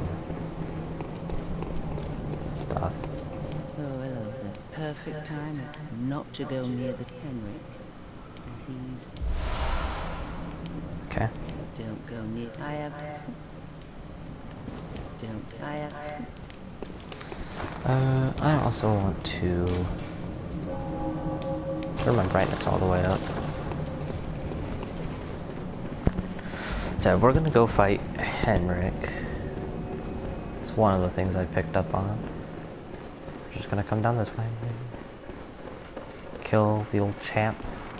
stuff. Oh, hello there. Perfect time not to go near the Henrik. And he's... Okay. Don't go near... I also want to turn my brightness all the way up. So we're gonna go fight Henrik. It's one of the things I picked up on. We're just gonna come down this way. Kill the old champ.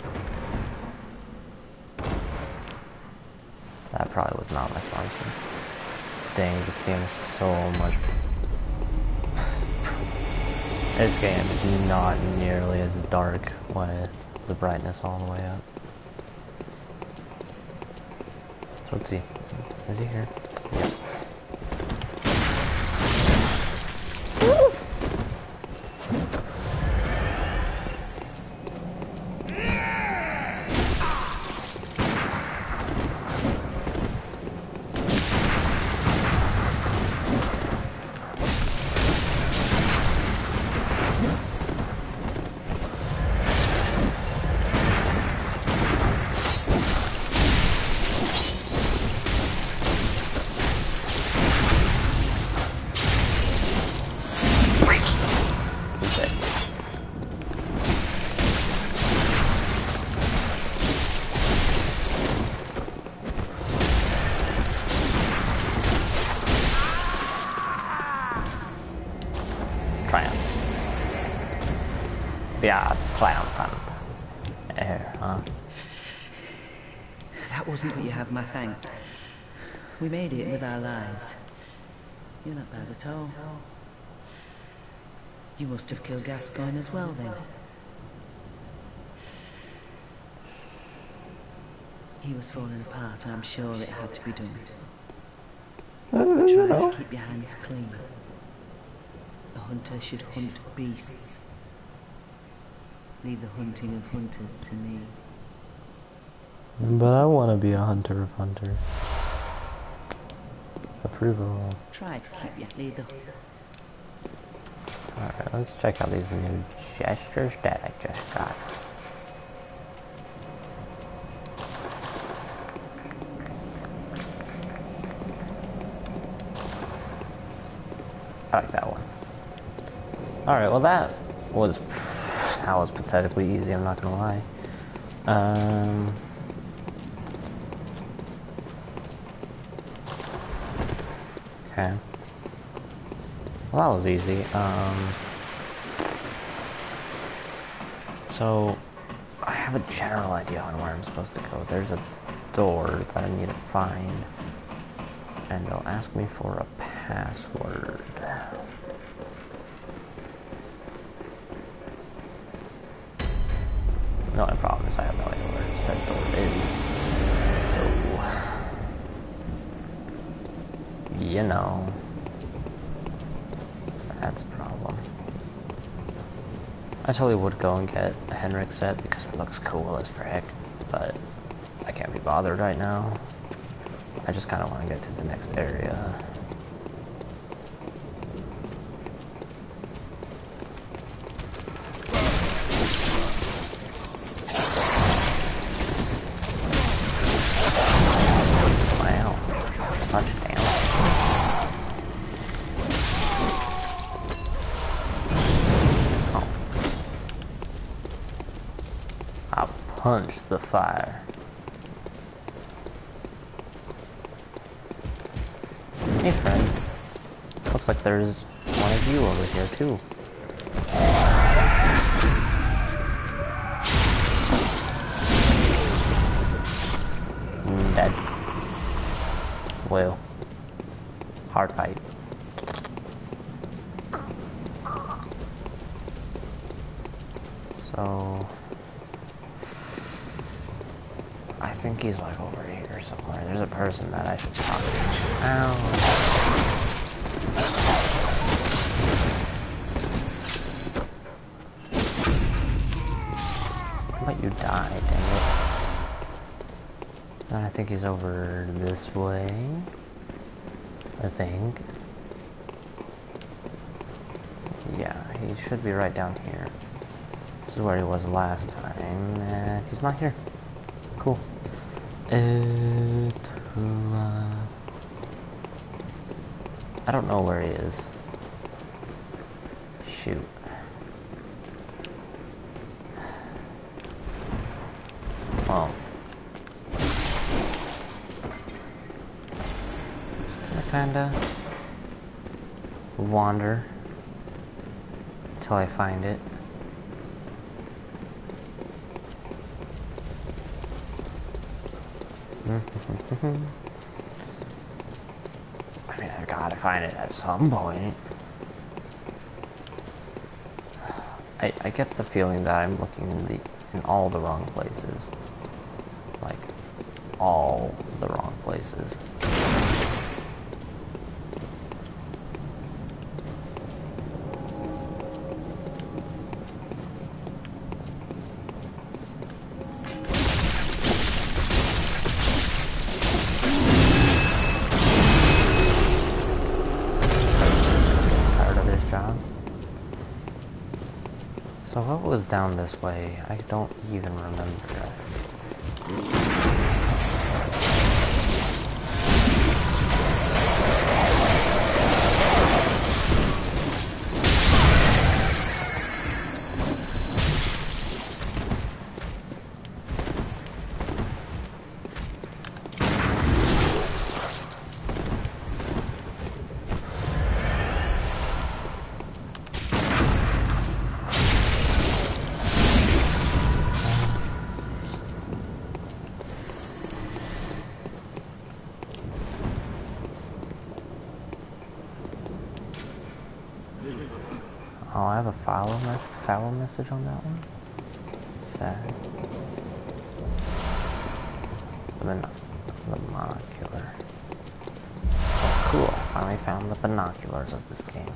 That probably was not my sponsor. Dang, this game is so much... This game is not nearly as dark with the brightness all the way up. So let's see. Is he here? Yep. Yeah, triumphant. Huh? That wasn't what you have my thanks. We made it with our lives. You're not bad at all. You must have killed Gascoigne as well, then. He was falling apart, and I'm sure it had to be done. Try to keep your hands clean. A hunter should hunt beasts. Leave the hunting of hunters to me. But I want to be a hunter of hunters. Approval. Try to keep your leader. Alright, let's check out these new gestures that I just got. I like that one. Alright, well that was pathetically easy, I'm not gonna lie. Okay. Well, that was easy. So I have a general idea on where I'm supposed to go. There's a door that I need to find, and they'll ask me for a password. The only problem is I have no idea where said door is. So, you know, that's a problem. I totally would go and get a Henrik set because it looks cool as frick, but I can't be bothered right now. I just kind of want to get to the next area. Punch the fire. Hey friend. Looks like there's one of you over here too. Dead. Well. Hard fight. So I think he's like over here somewhere. There's a person that I should talk to. Ow. think he's over this way. I think. Yeah, he should be right down here. This is where he was last time, and he's not here. Cool. I don't know where he is. Shoot. Well. I kinda wander until I find it. I mean, I've got to find it at some point. I get the feeling that I'm looking in all the wrong places. Like, all the wrong places. So what was down this way? I don't even remember. Oh, I have a foul message on that one? Sad. The binocular. Oh, cool. Finally found the binoculars of this game.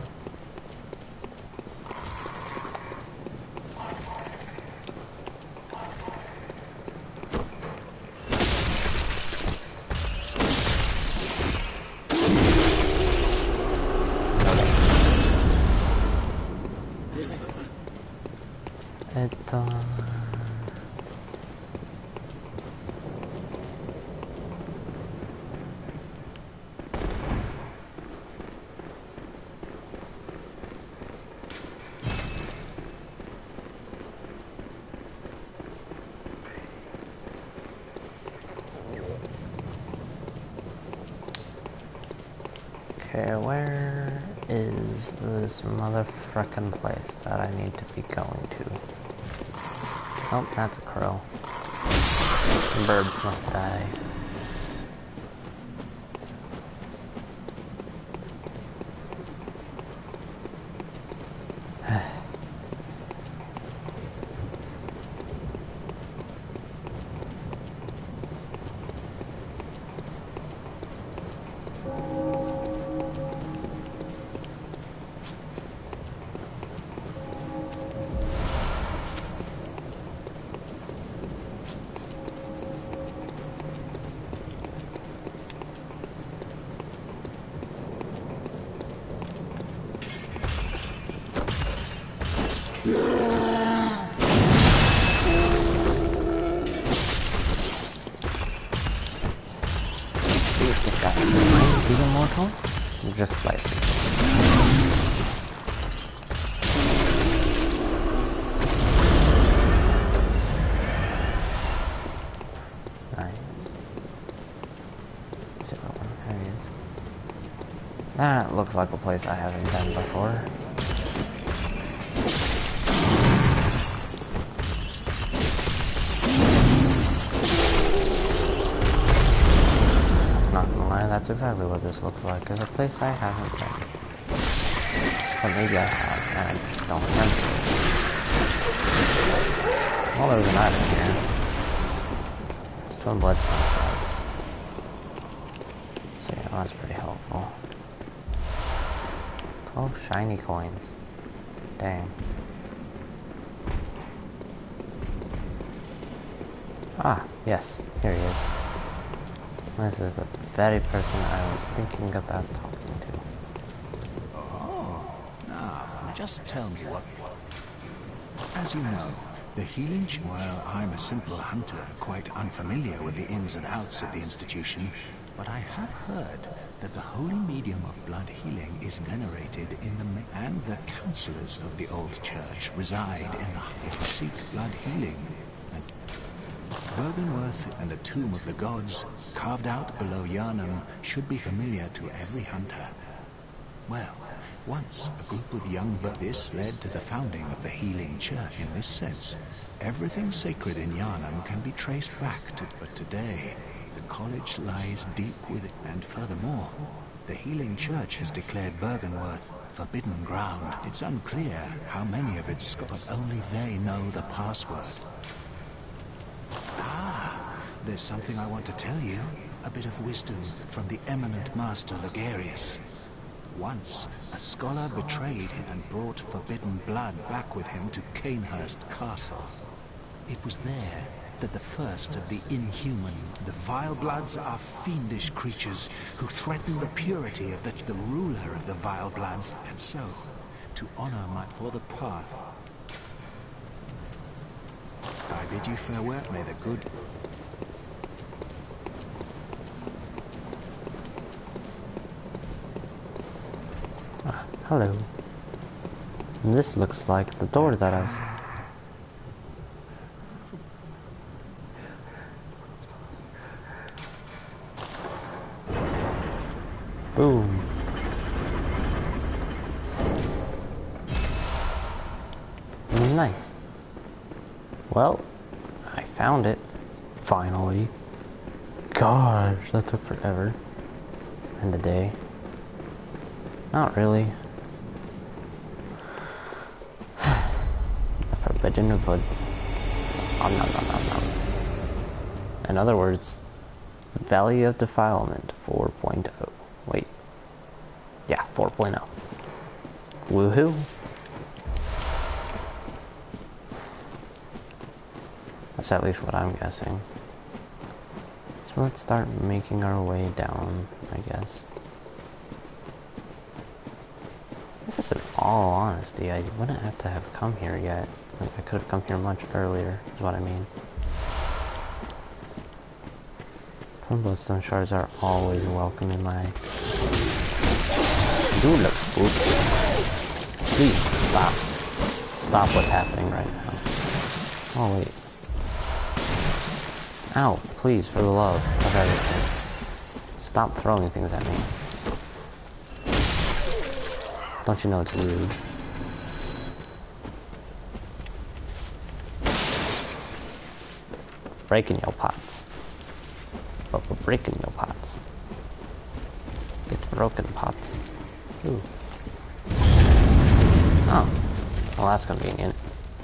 Okay, where is this motherfucking place that I need to be going to? Oh, that's a crow. Birds must die. This guy might be immortal, just slightly. Nice. There he is. That looks like a place I haven't been before. That's exactly what this looks like, is a place I haven't been. Or maybe I have, and I just don't remember. Well, there's an item here. Stone bloodstone shards. So yeah, that's pretty helpful. 12 shiny coins. Dang. Ah, yes, here he is. This is the very person I was thinking about talking to. Oh, now, just tell me what... As you know, the healing... Well, I'm a simple hunter, quite unfamiliar with the ins and outs of the institution, but I have heard that the holy medium of blood healing is venerated in the... and that counselors of the old church reside in the... If you seek blood healing, and Byrgenwerth and the Tomb of the Gods, carved out below Yharnam, should be familiar to every hunter. Well, once a group of young this led to the founding of the healing church. In this sense, everything sacred in Yharnam can be traced back to... But today, the college lies deep within, and furthermore, the healing church has declared Byrgenwerth forbidden ground. It's unclear how many of its... but only they know the password. Ah, there's something I want to tell you. A bit of wisdom from the eminent master Logarius. Once, a scholar betrayed him and brought forbidden blood back with him to Cainhurst Castle. It was there that the first of the inhuman, the Vile Bloods, are fiendish creatures who threaten the purity of the ruler of the Vile Bloods, and so, to honor my... for the path. I bid you farewell. May the good... Hello. And this looks like the door that I was... Boom. Nice. Well, I found it. Finally. Gosh, that took forever. And a day. Not really. The Forbidden Woods. Nom, nom, nom, nom, nom. In other words, Valley of Defilement 4.0. Wait. Yeah, 4.0. Woohoo! That's at least what I'm guessing. So let's start making our way down, I guess. I guess in all honesty, I wouldn't have to have come here yet. Like, I could have come here much earlier, is what I mean. Bloodstone shards are always welcome in my... You look spooky. Please, stop. Stop what's happening right now. Oh, wait. Ow, please, for the love of everything. Stop throwing things at me. Don't you know it's rude? Breaking your pots. But we're breaking your pots. Get broken pots. Ooh. Oh. Well, that's convenient.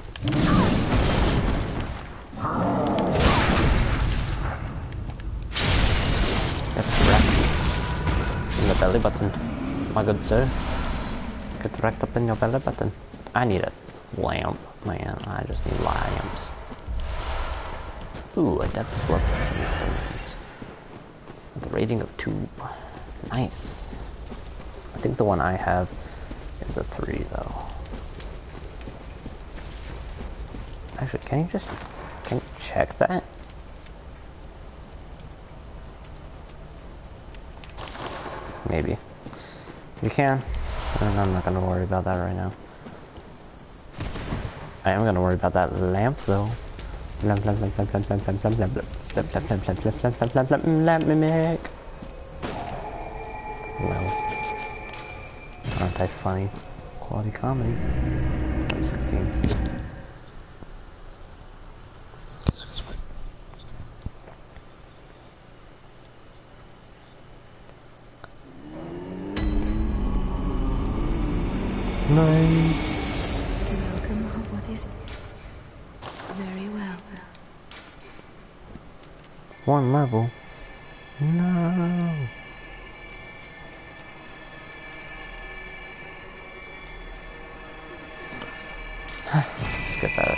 Get wrecked in the belly button, my good sir. Get wrecked up in your belly button. I need a lamp, man. I just need lamps. Ooh, a depth of blood stones. With a rating of 2. Nice. I think the one I have is a 3, though. Actually, can you check that? Maybe. You can. And I'm not gonna worry about that right now. I am gonna worry about that lamp, though. Lamp. Well, aren't they funny? Quality comedy. 2016. Nice. Welcome. What is it? Very well. One level. No. Let's get that.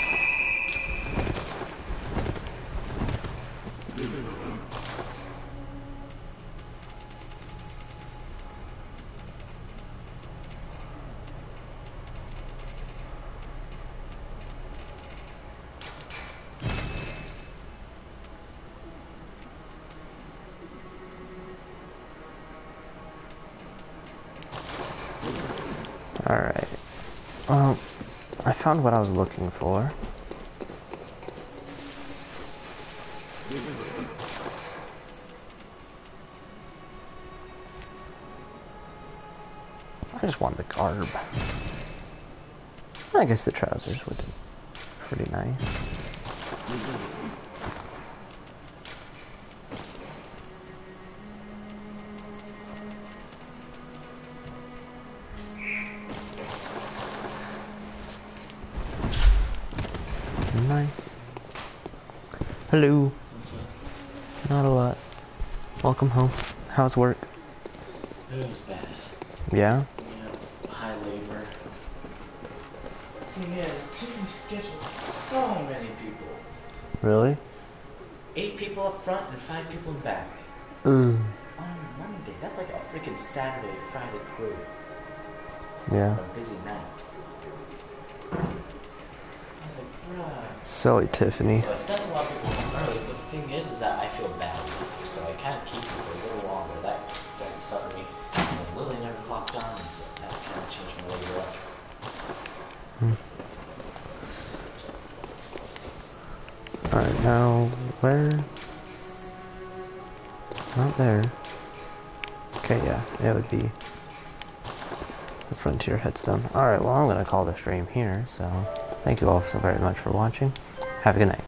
Alright. Well, I found what I was looking for. I just want the garb. I guess the trousers would be pretty nice. Nice. Hello. What's up? Not a lot. Welcome home. How's work? It was bad. Yeah? Yeah, high labor. Thing is, Tiffany scheduled so many people. Really? 8 people up front and 5 people in back. Ooh. On Monday. That's like a freaking Saturday, Friday crew. Yeah. On a busy night. I was like, bruh. Silly Tiffany. So it sends a lot of people home early, but the thing is that I feel bad. So I can't keep them for a little longer. That started suffering me. And then Lily never clocked on, and so that kind of changed my labor up. Alright, now, where? Not there. Okay, yeah, it would be the Frontier Headstone. Alright, well, I'm gonna call the stream here, so thank you all so very much for watching. Have a good night.